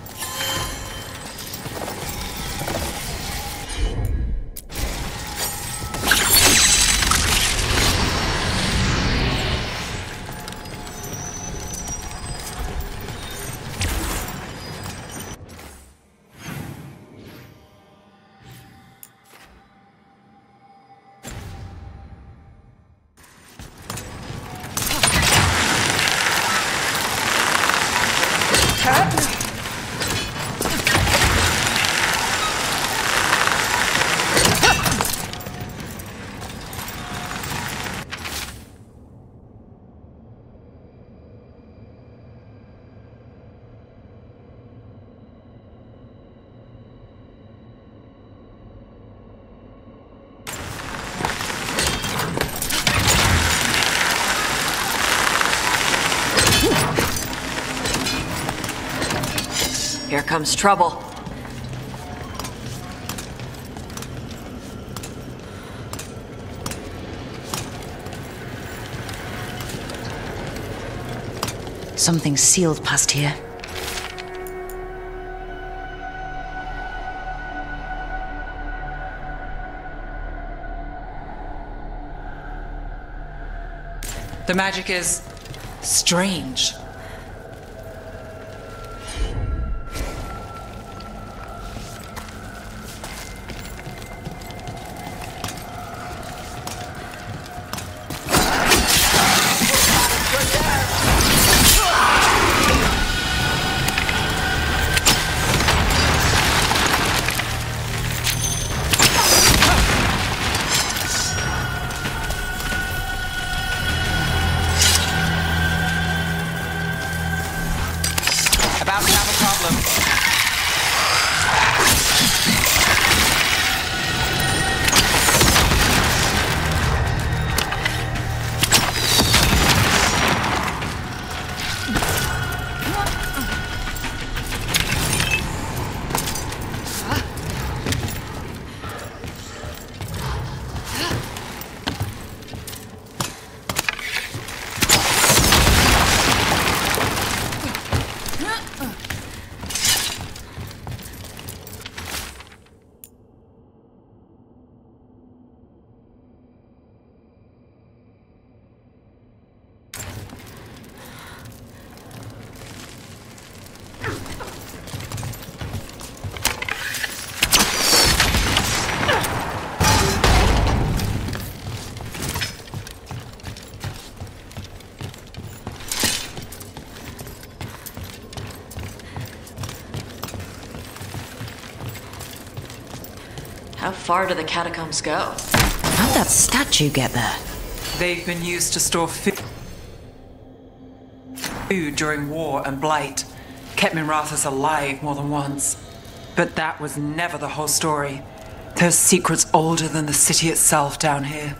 Here comes trouble. Something's sealed past here. The magic is strange. About to have a problem. How far do the catacombs go? How'd that statue get there? They've been used to store food during war and blight. Kept Minrathous alive more than once. But that was never the whole story. There's secrets older than the city itself down here.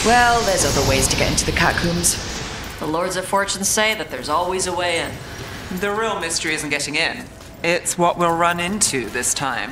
Well, there's other ways to get into the catacombs. The Lords of Fortune say that there's always a way in. The real mystery isn't getting in. It's what we'll run into this time.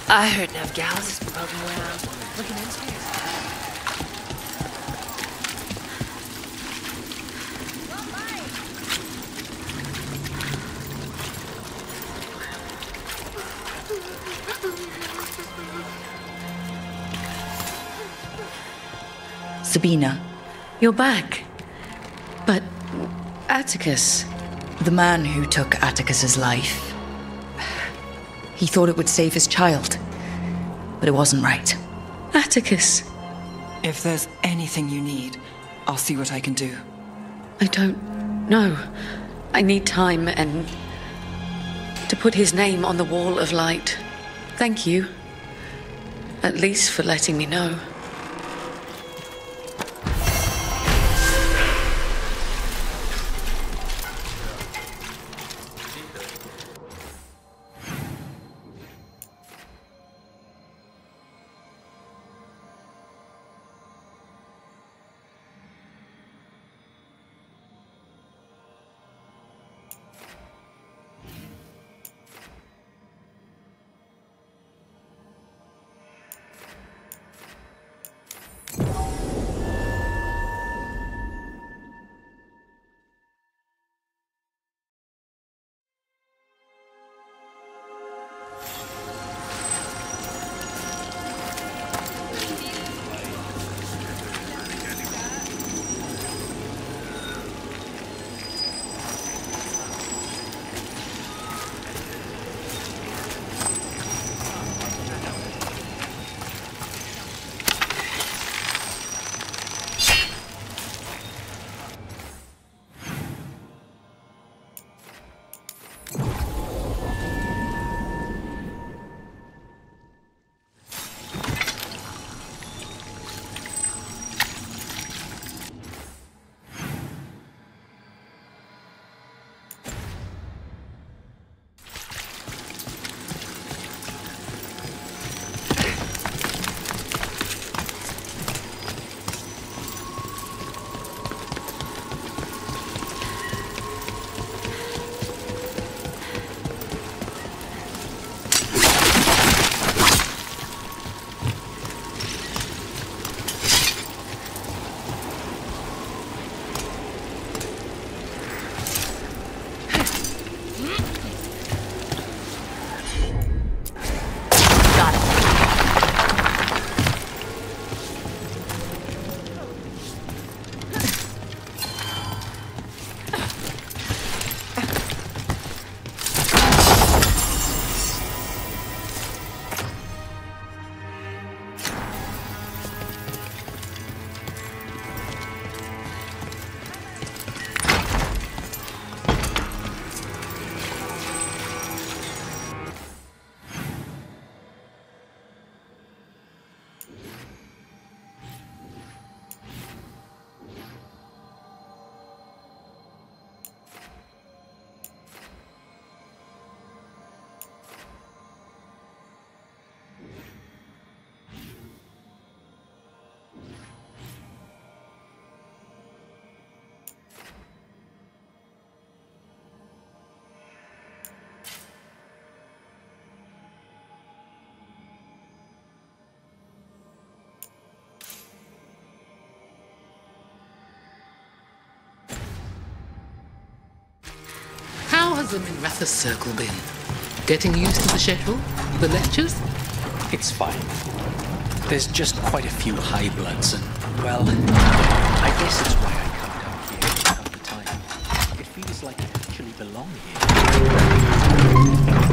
I heard Nevgalus has been poking around, looking into it. Sabina. You're back. But Atticus... The man who took Atticus's life. He thought it would save his child. But it wasn't right. Atticus. If there's anything you need, I'll see what I can do. I don't know. I need time and... to put his name on the wall of light. Thank you. At least for letting me know. How has the Minrathous Circle been? Getting used to the schedule? The lectures? It's fine. There's just quite a few high bloods and, well, I guess it's why I come down here from time to time. It feels like I actually belong here.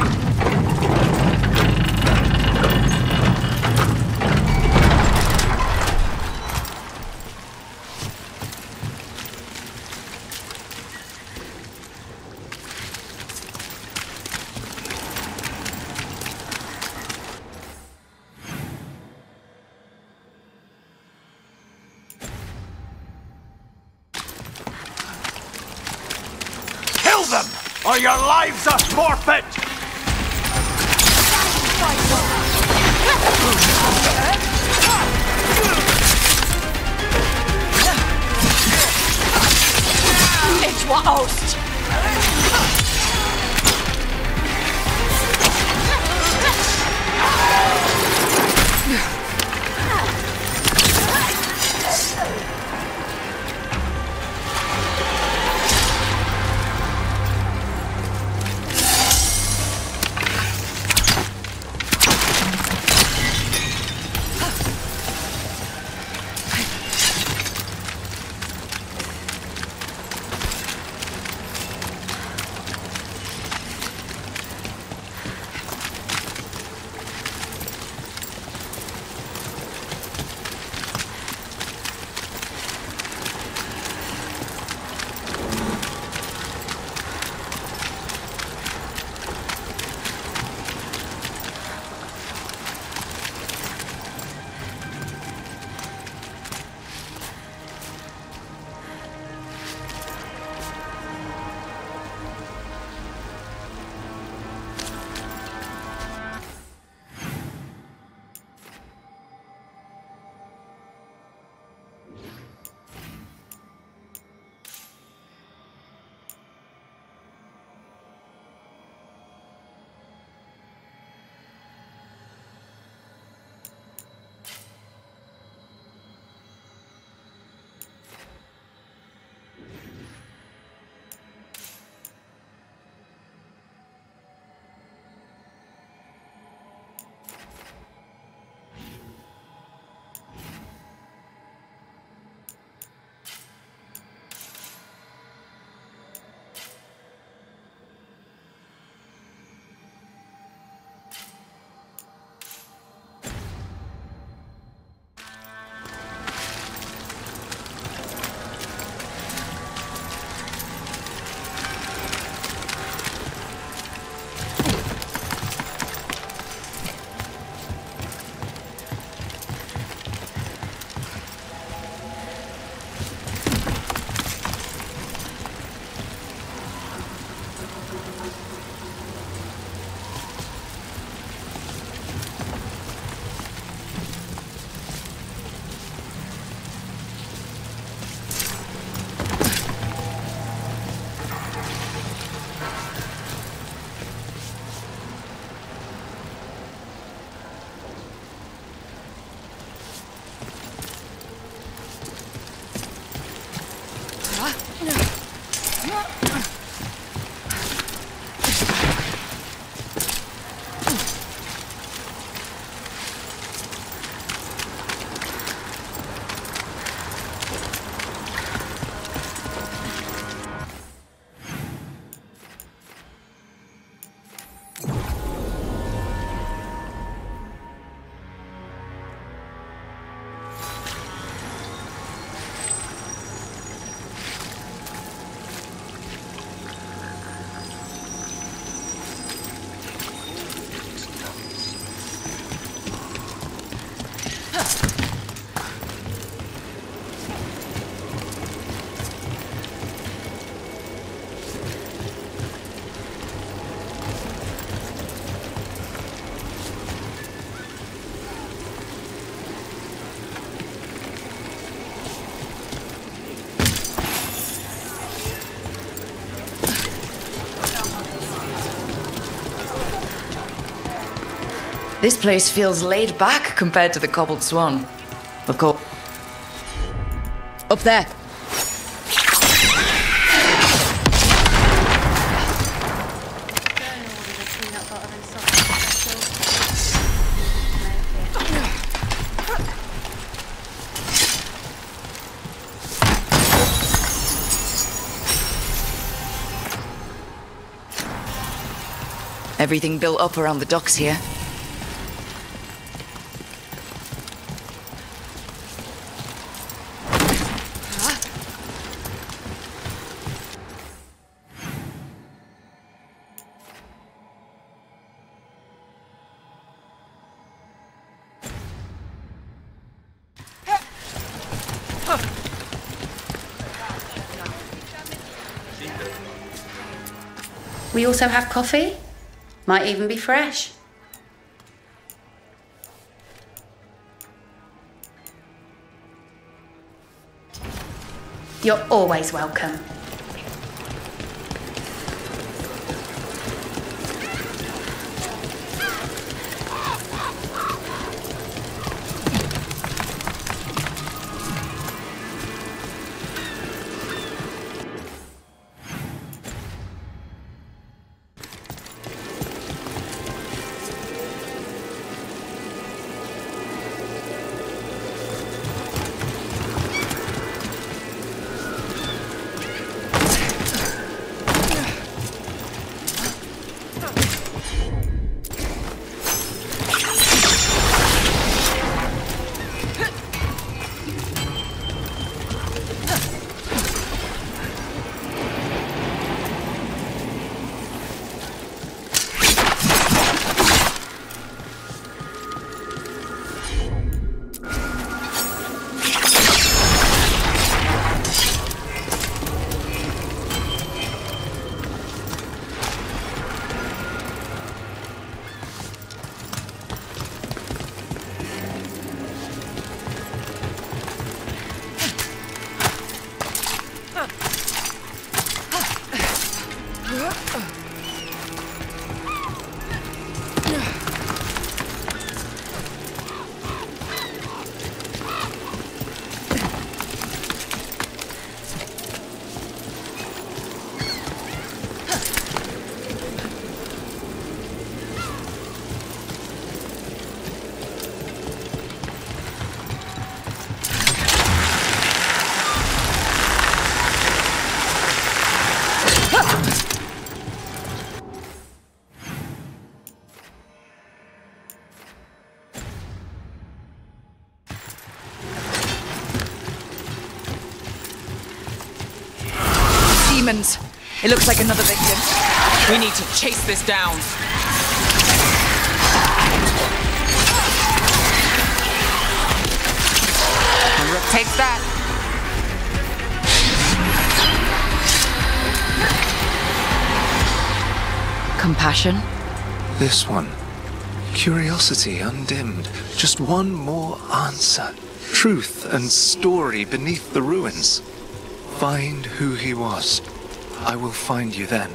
Or your lives are forfeit! It's Ost! This place feels laid back compared to the Cobbled Swan. Of course. Up there. Everything built up around the docks here. We also have coffee. Might even be fresh. You're always welcome. Demons! It looks like another victim. We need to chase this down. Takes that. Compassion? This one. Curiosity undimmed. Just one more answer. Truth and story beneath the ruins. Find who he was. I will find you then.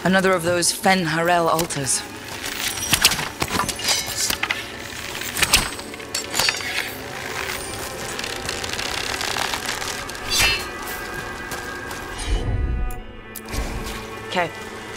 Another of those Fen Harel altars. Okay.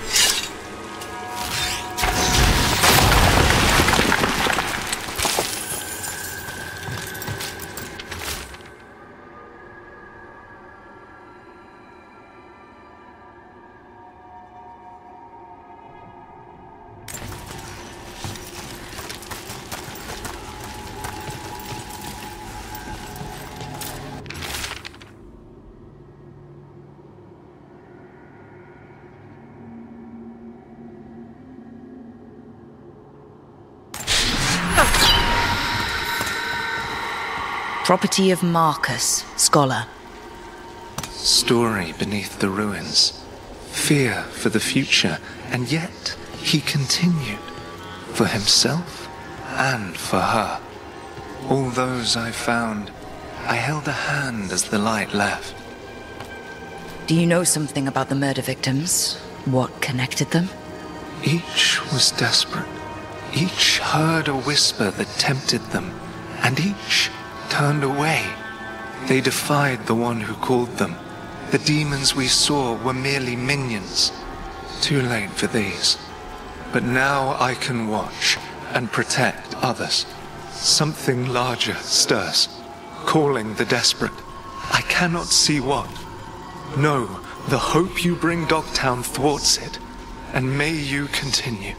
Property of Marcus, scholar. Story beneath the ruins. Fear for the future, and yet he continued. For himself and for her. All those I found, I held a hand as the light left. Do you know something about the murder victims? What connected them? Each was desperate. Each heard a whisper that tempted them, and each turned away. They defied the one who called them. The demons we saw were merely minions. Too late for these. But now I can watch and protect others. Something larger stirs, calling the desperate. I cannot see what. No, the hope you bring Dogtown thwarts it, and may you continue.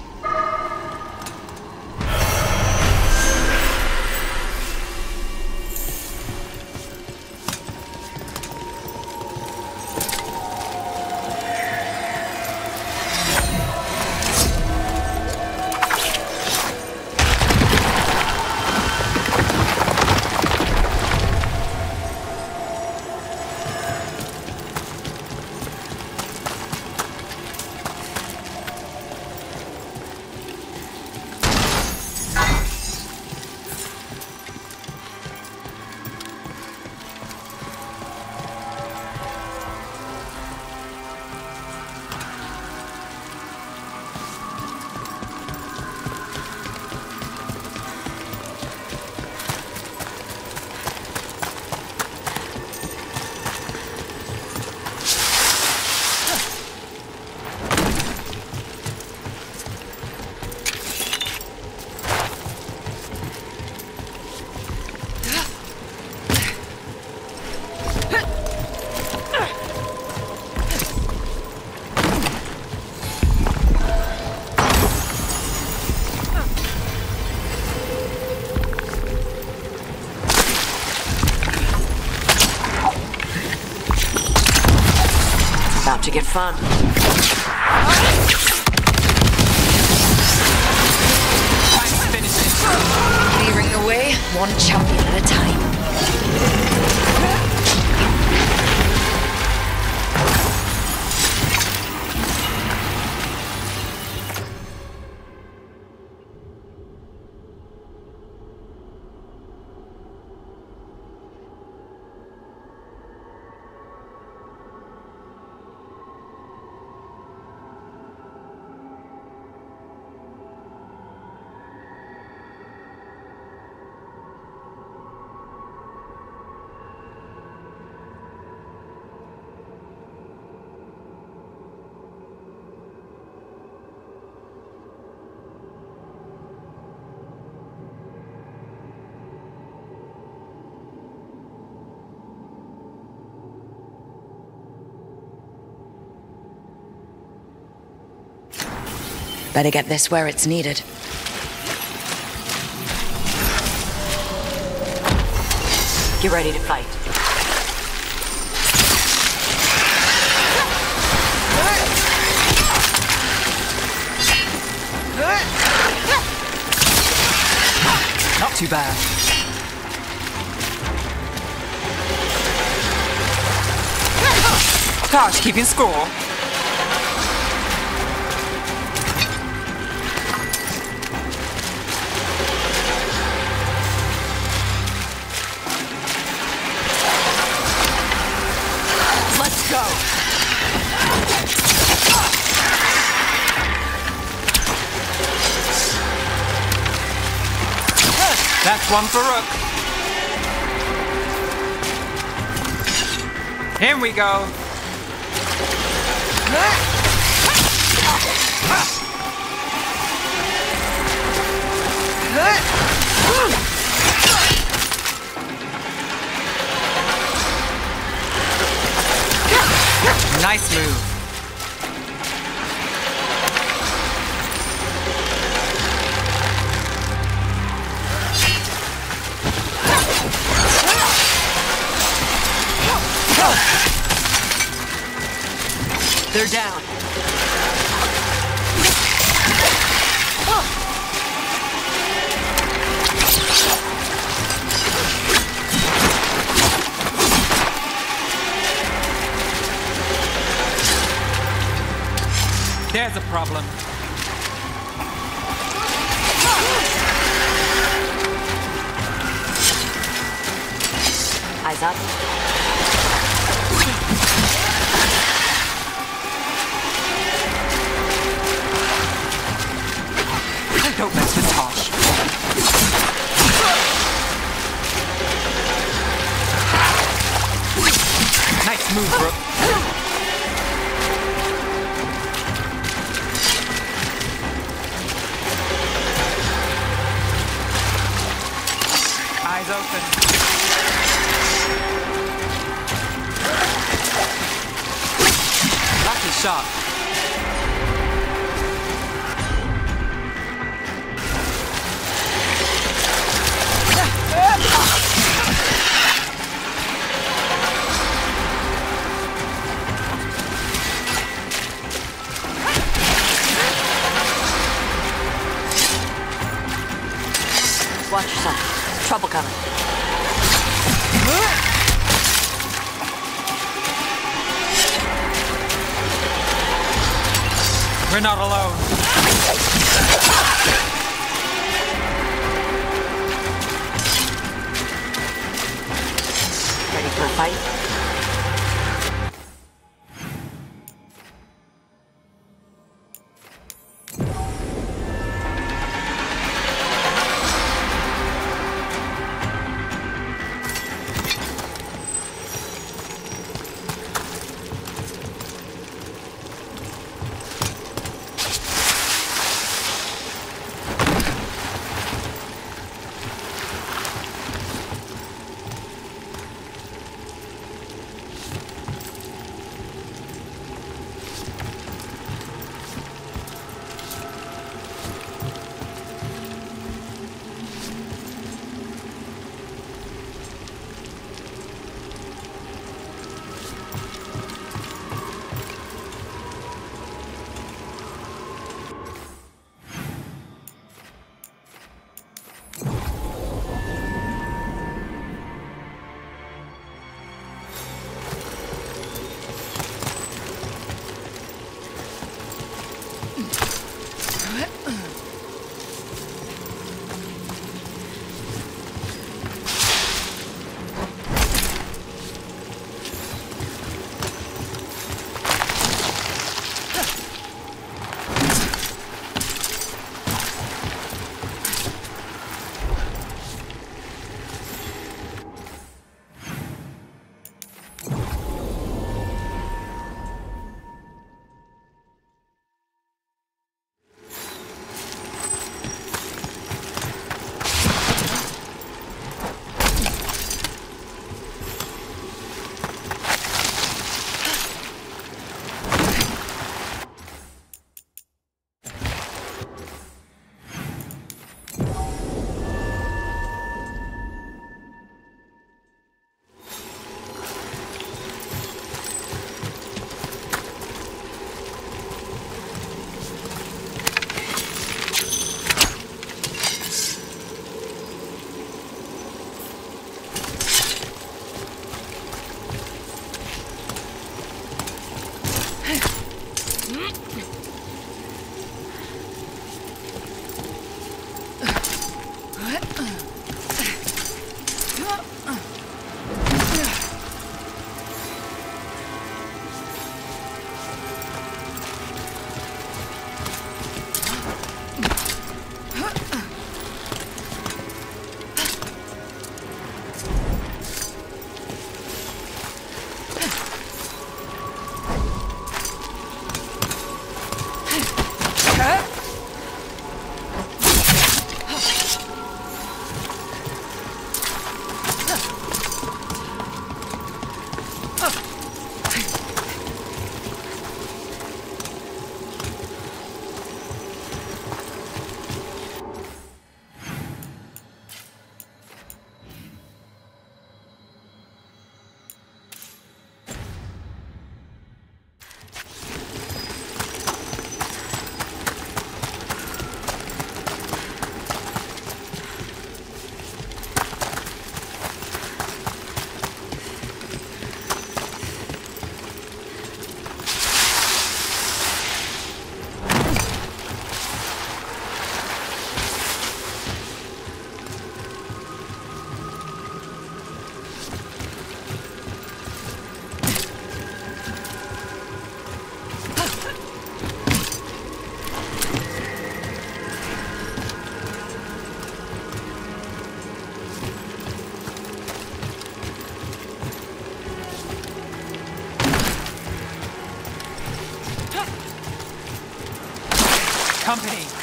About to get fun. Clearing the way, one champion at a time. Better get this where it's needed. Get ready to fight. Not too bad. Gosh, keeping score. Let's go. That's one for Rook. Here we go. Nice move. They're down. There's a problem. Eyes up. Don't mess with Tosh. Nice move, Brooke. Eyes open. Lucky shot. Watch yourself. Trouble coming. We're not alone. Ready for a fight?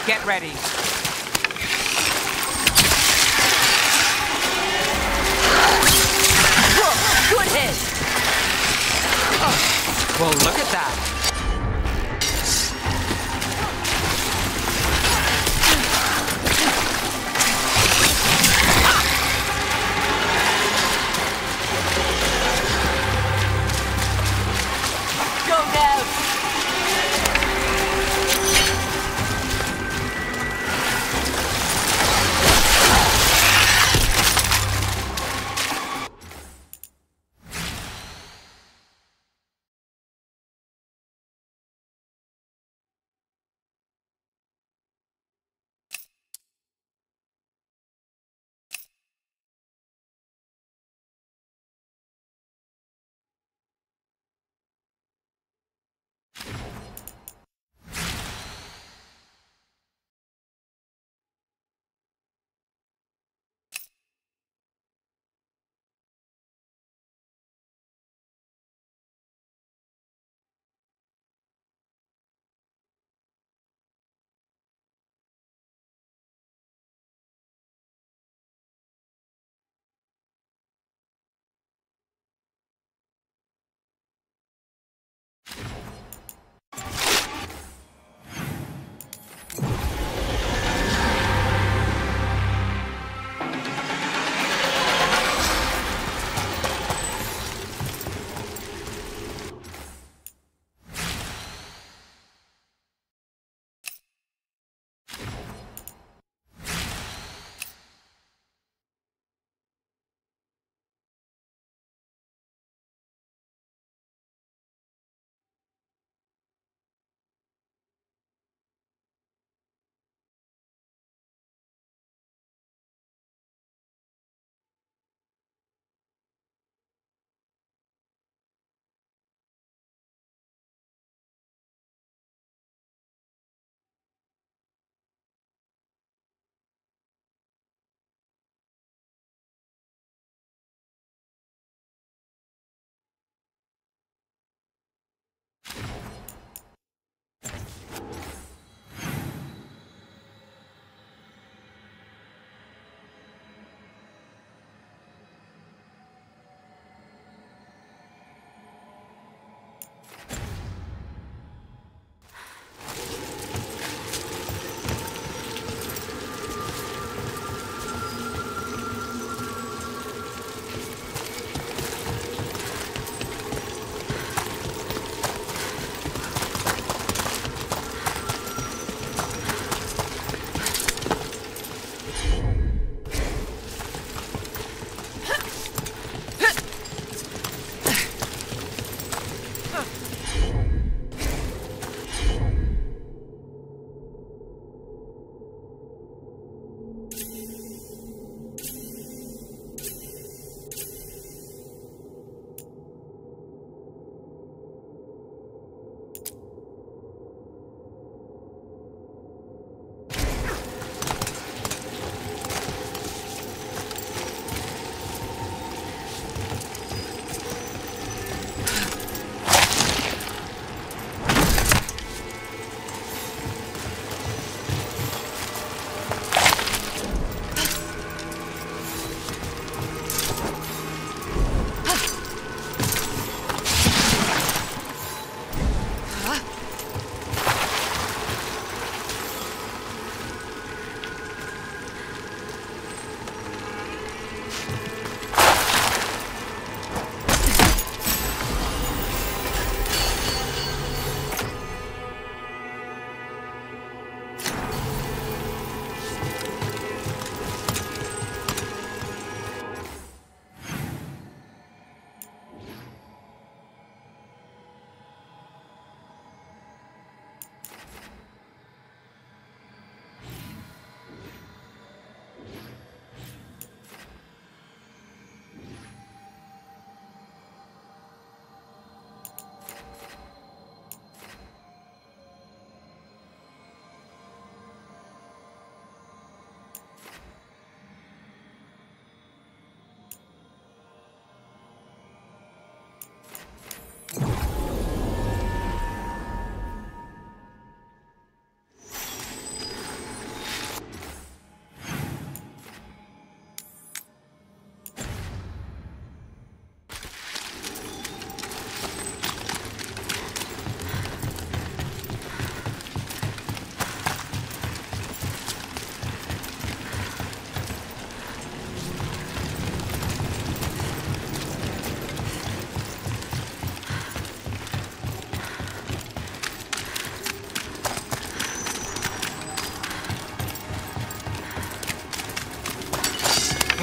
Get ready. Good hit! Well, look at that. Go now!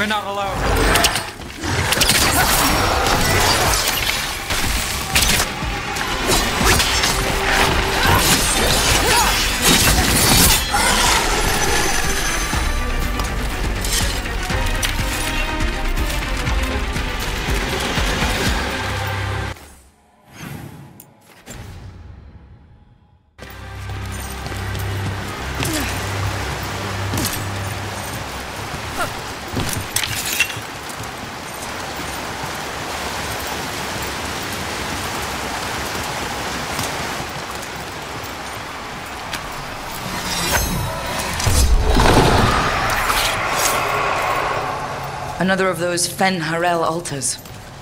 We're not alone. Another of those Fen Harel altars.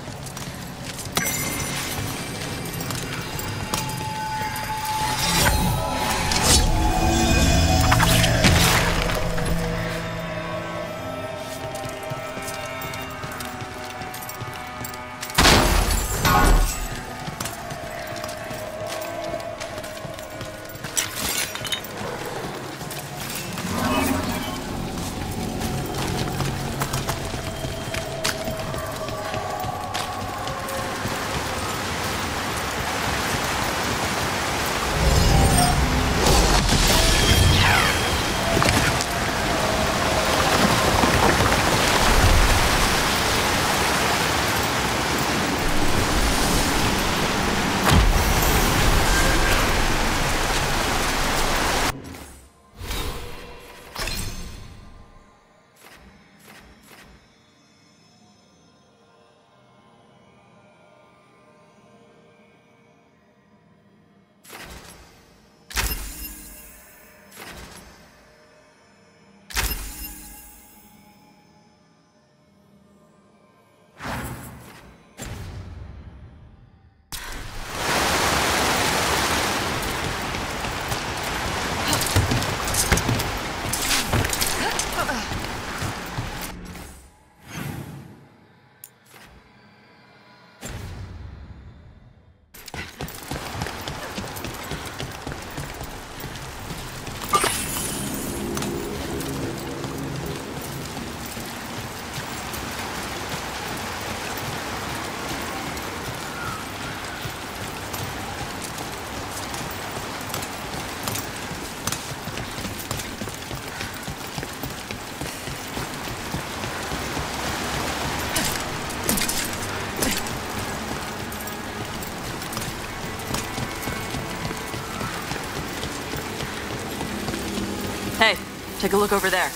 Hey, take a look over there.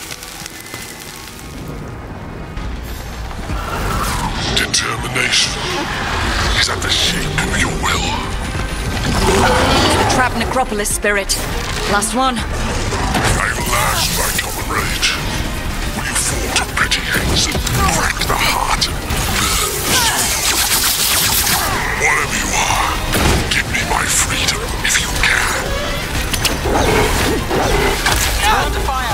Determination is at the shape of your will. Trap Necropolis spirit. Last one. At last, my common rage. Will you fall to petty hands and crack the heart and burn the soul? Whatever you are, give me my freedom if you can. Hold the fire!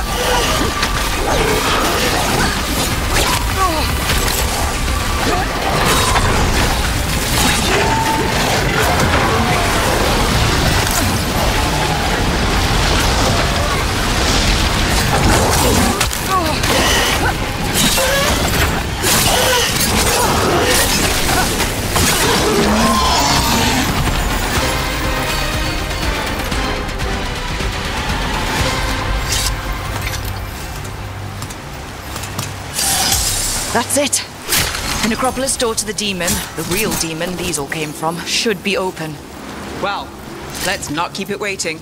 That's it. The Necropolis door to the demon, the real demon these all came from, should be open. Well, let's not keep it waiting.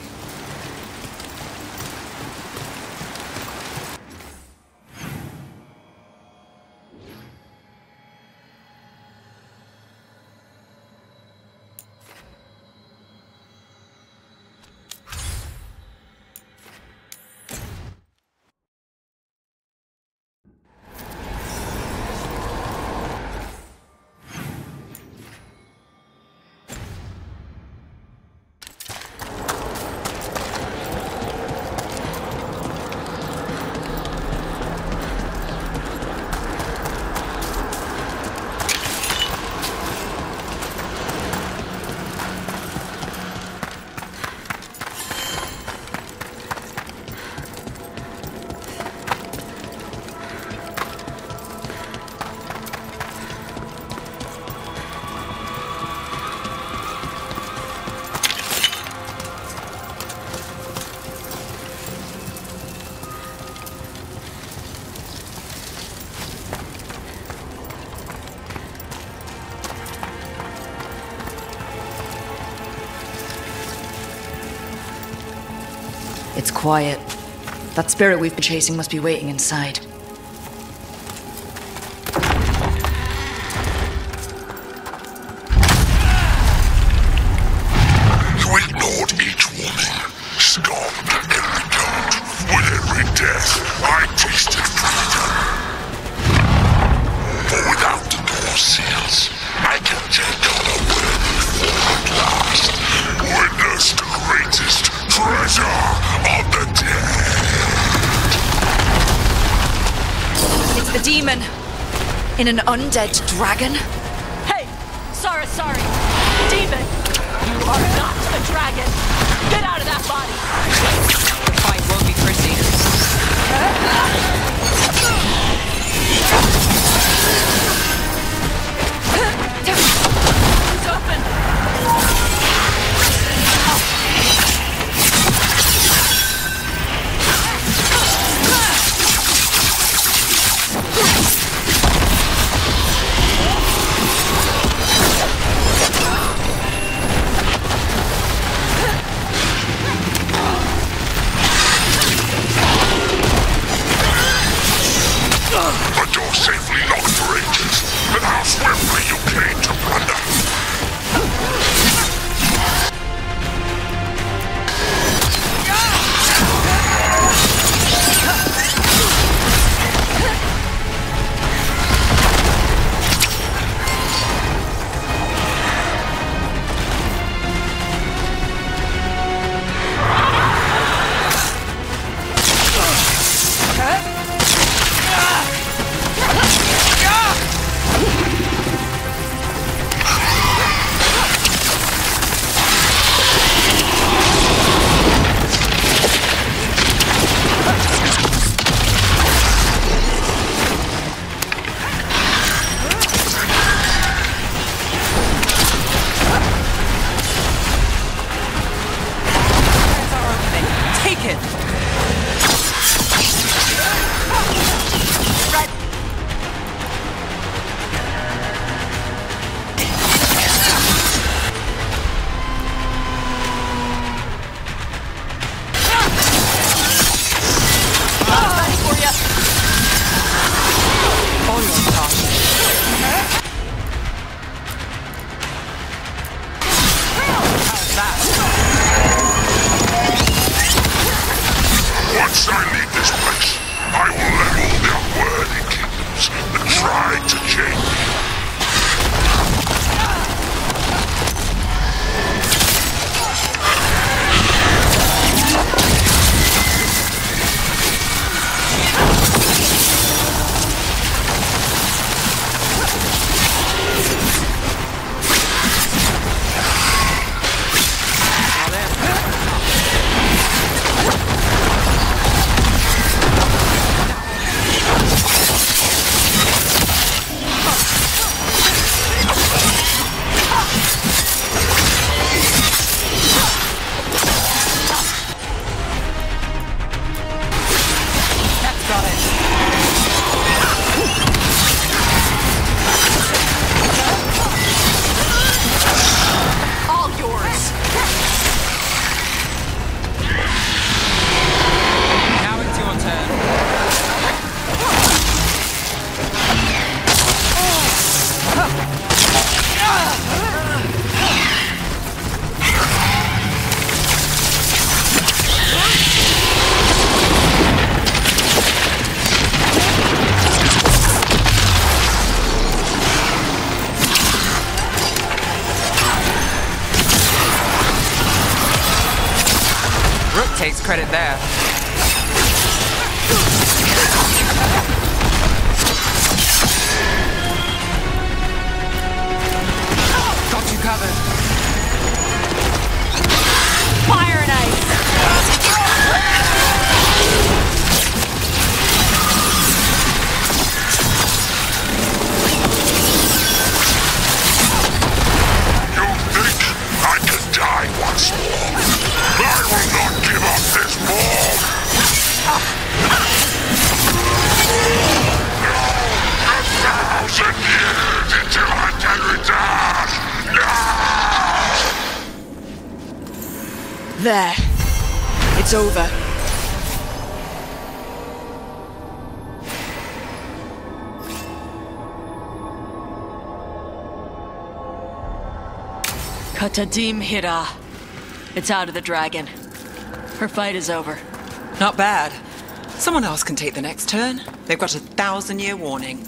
It's quiet. That spirit we've been chasing must be waiting inside. You ignored each warning, scoffed and returned. With every death, I tasted freedom. For without the door seals, I can take on a worthy form at last. Witness the greatest treasure of the dead. It's the demon. In an undead dragon. Hey! Sorry. Demon! You are not a dragon! Get out of that body! The fight won't be pretty. It's open! The door safely locked for ages, and how swiftly you came to plunder. Once I leave this place, I will level the unworthy kingdoms that try to chain me. Takes credit there. Got you covered. Fire and ice! You think I can die once more? I will not give up this war! A 1,000 years until I can return! No! There. It's over. Katadim Hira. It's out of the dragon. Her fight is over. Not bad. Someone else can take the next turn. They've got a 1,000-year warning.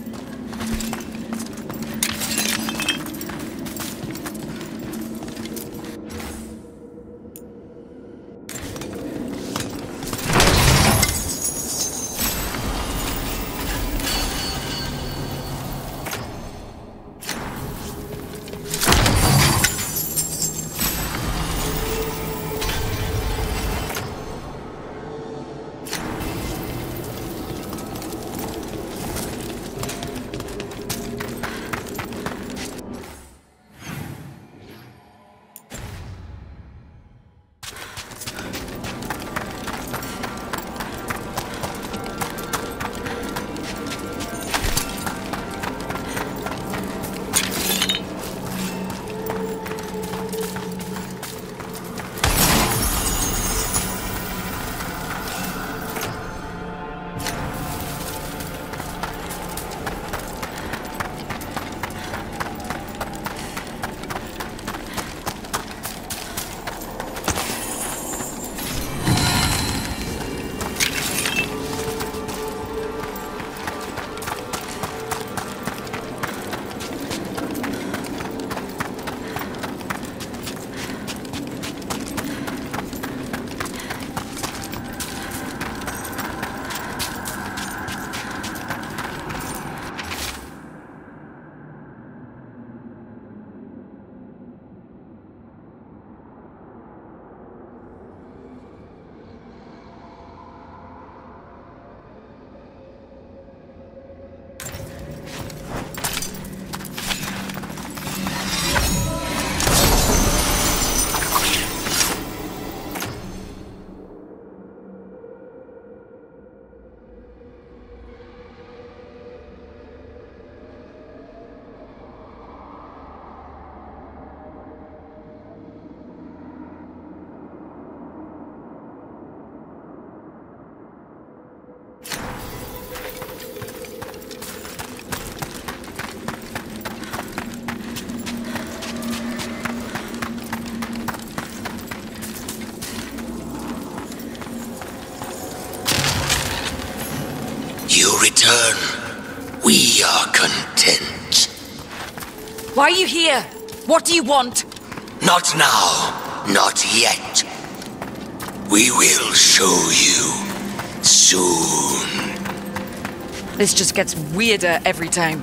You return. We are content. Why are you here? What do you want? Not now. Not yet. We will show you soon. This just gets weirder every time.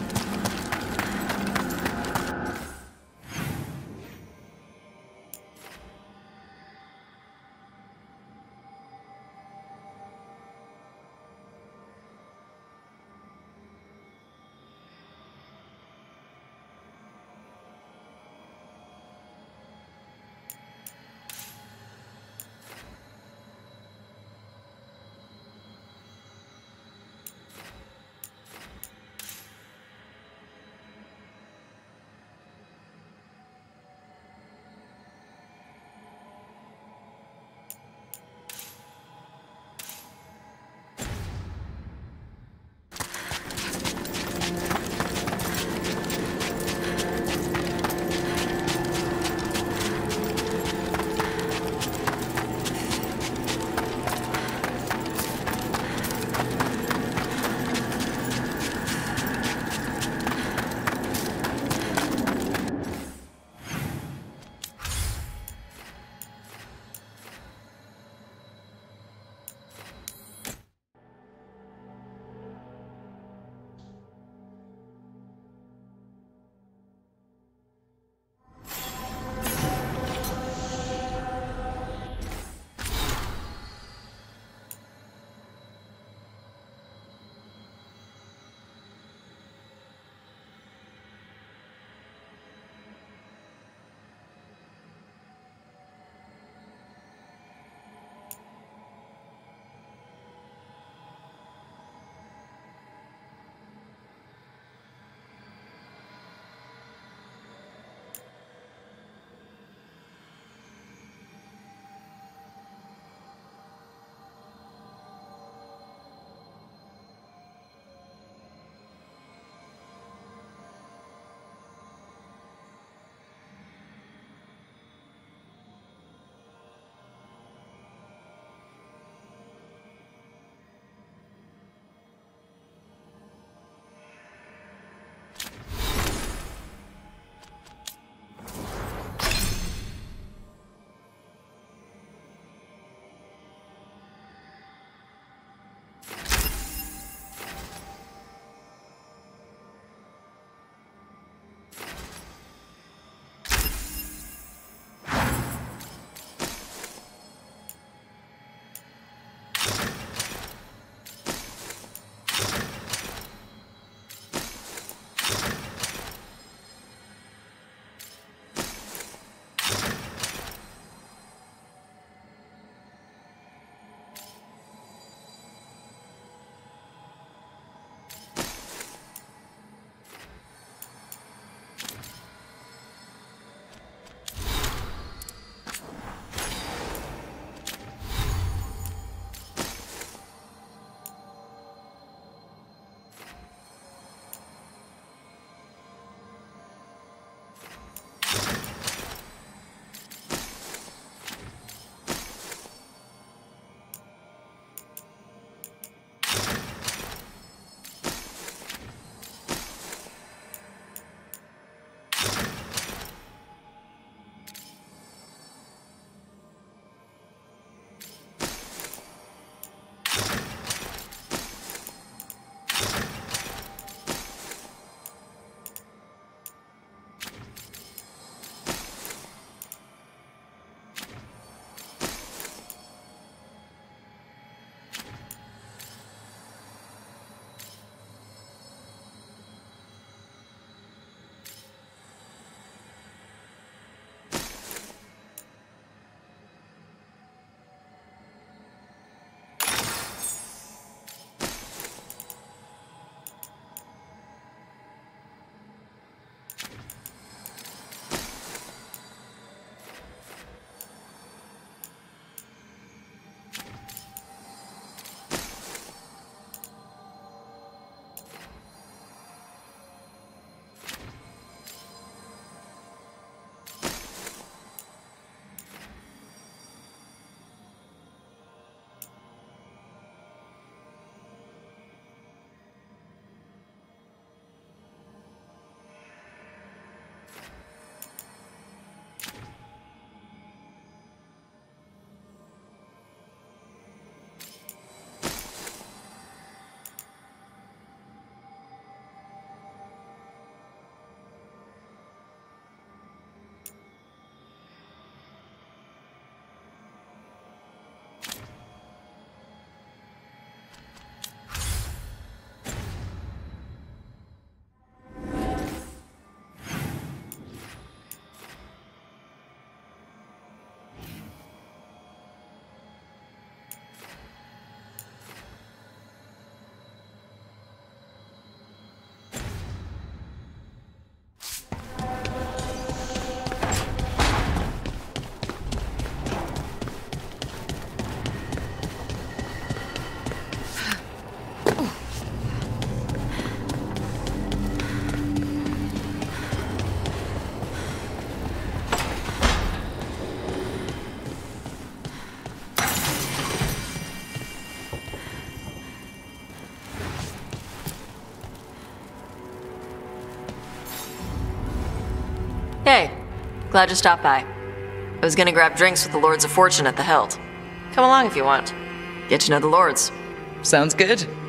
Hey, glad you stopped by. I was gonna grab drinks with the Lords of Fortune at the Hilt. Come along if you want. Get to know the Lords. Sounds good.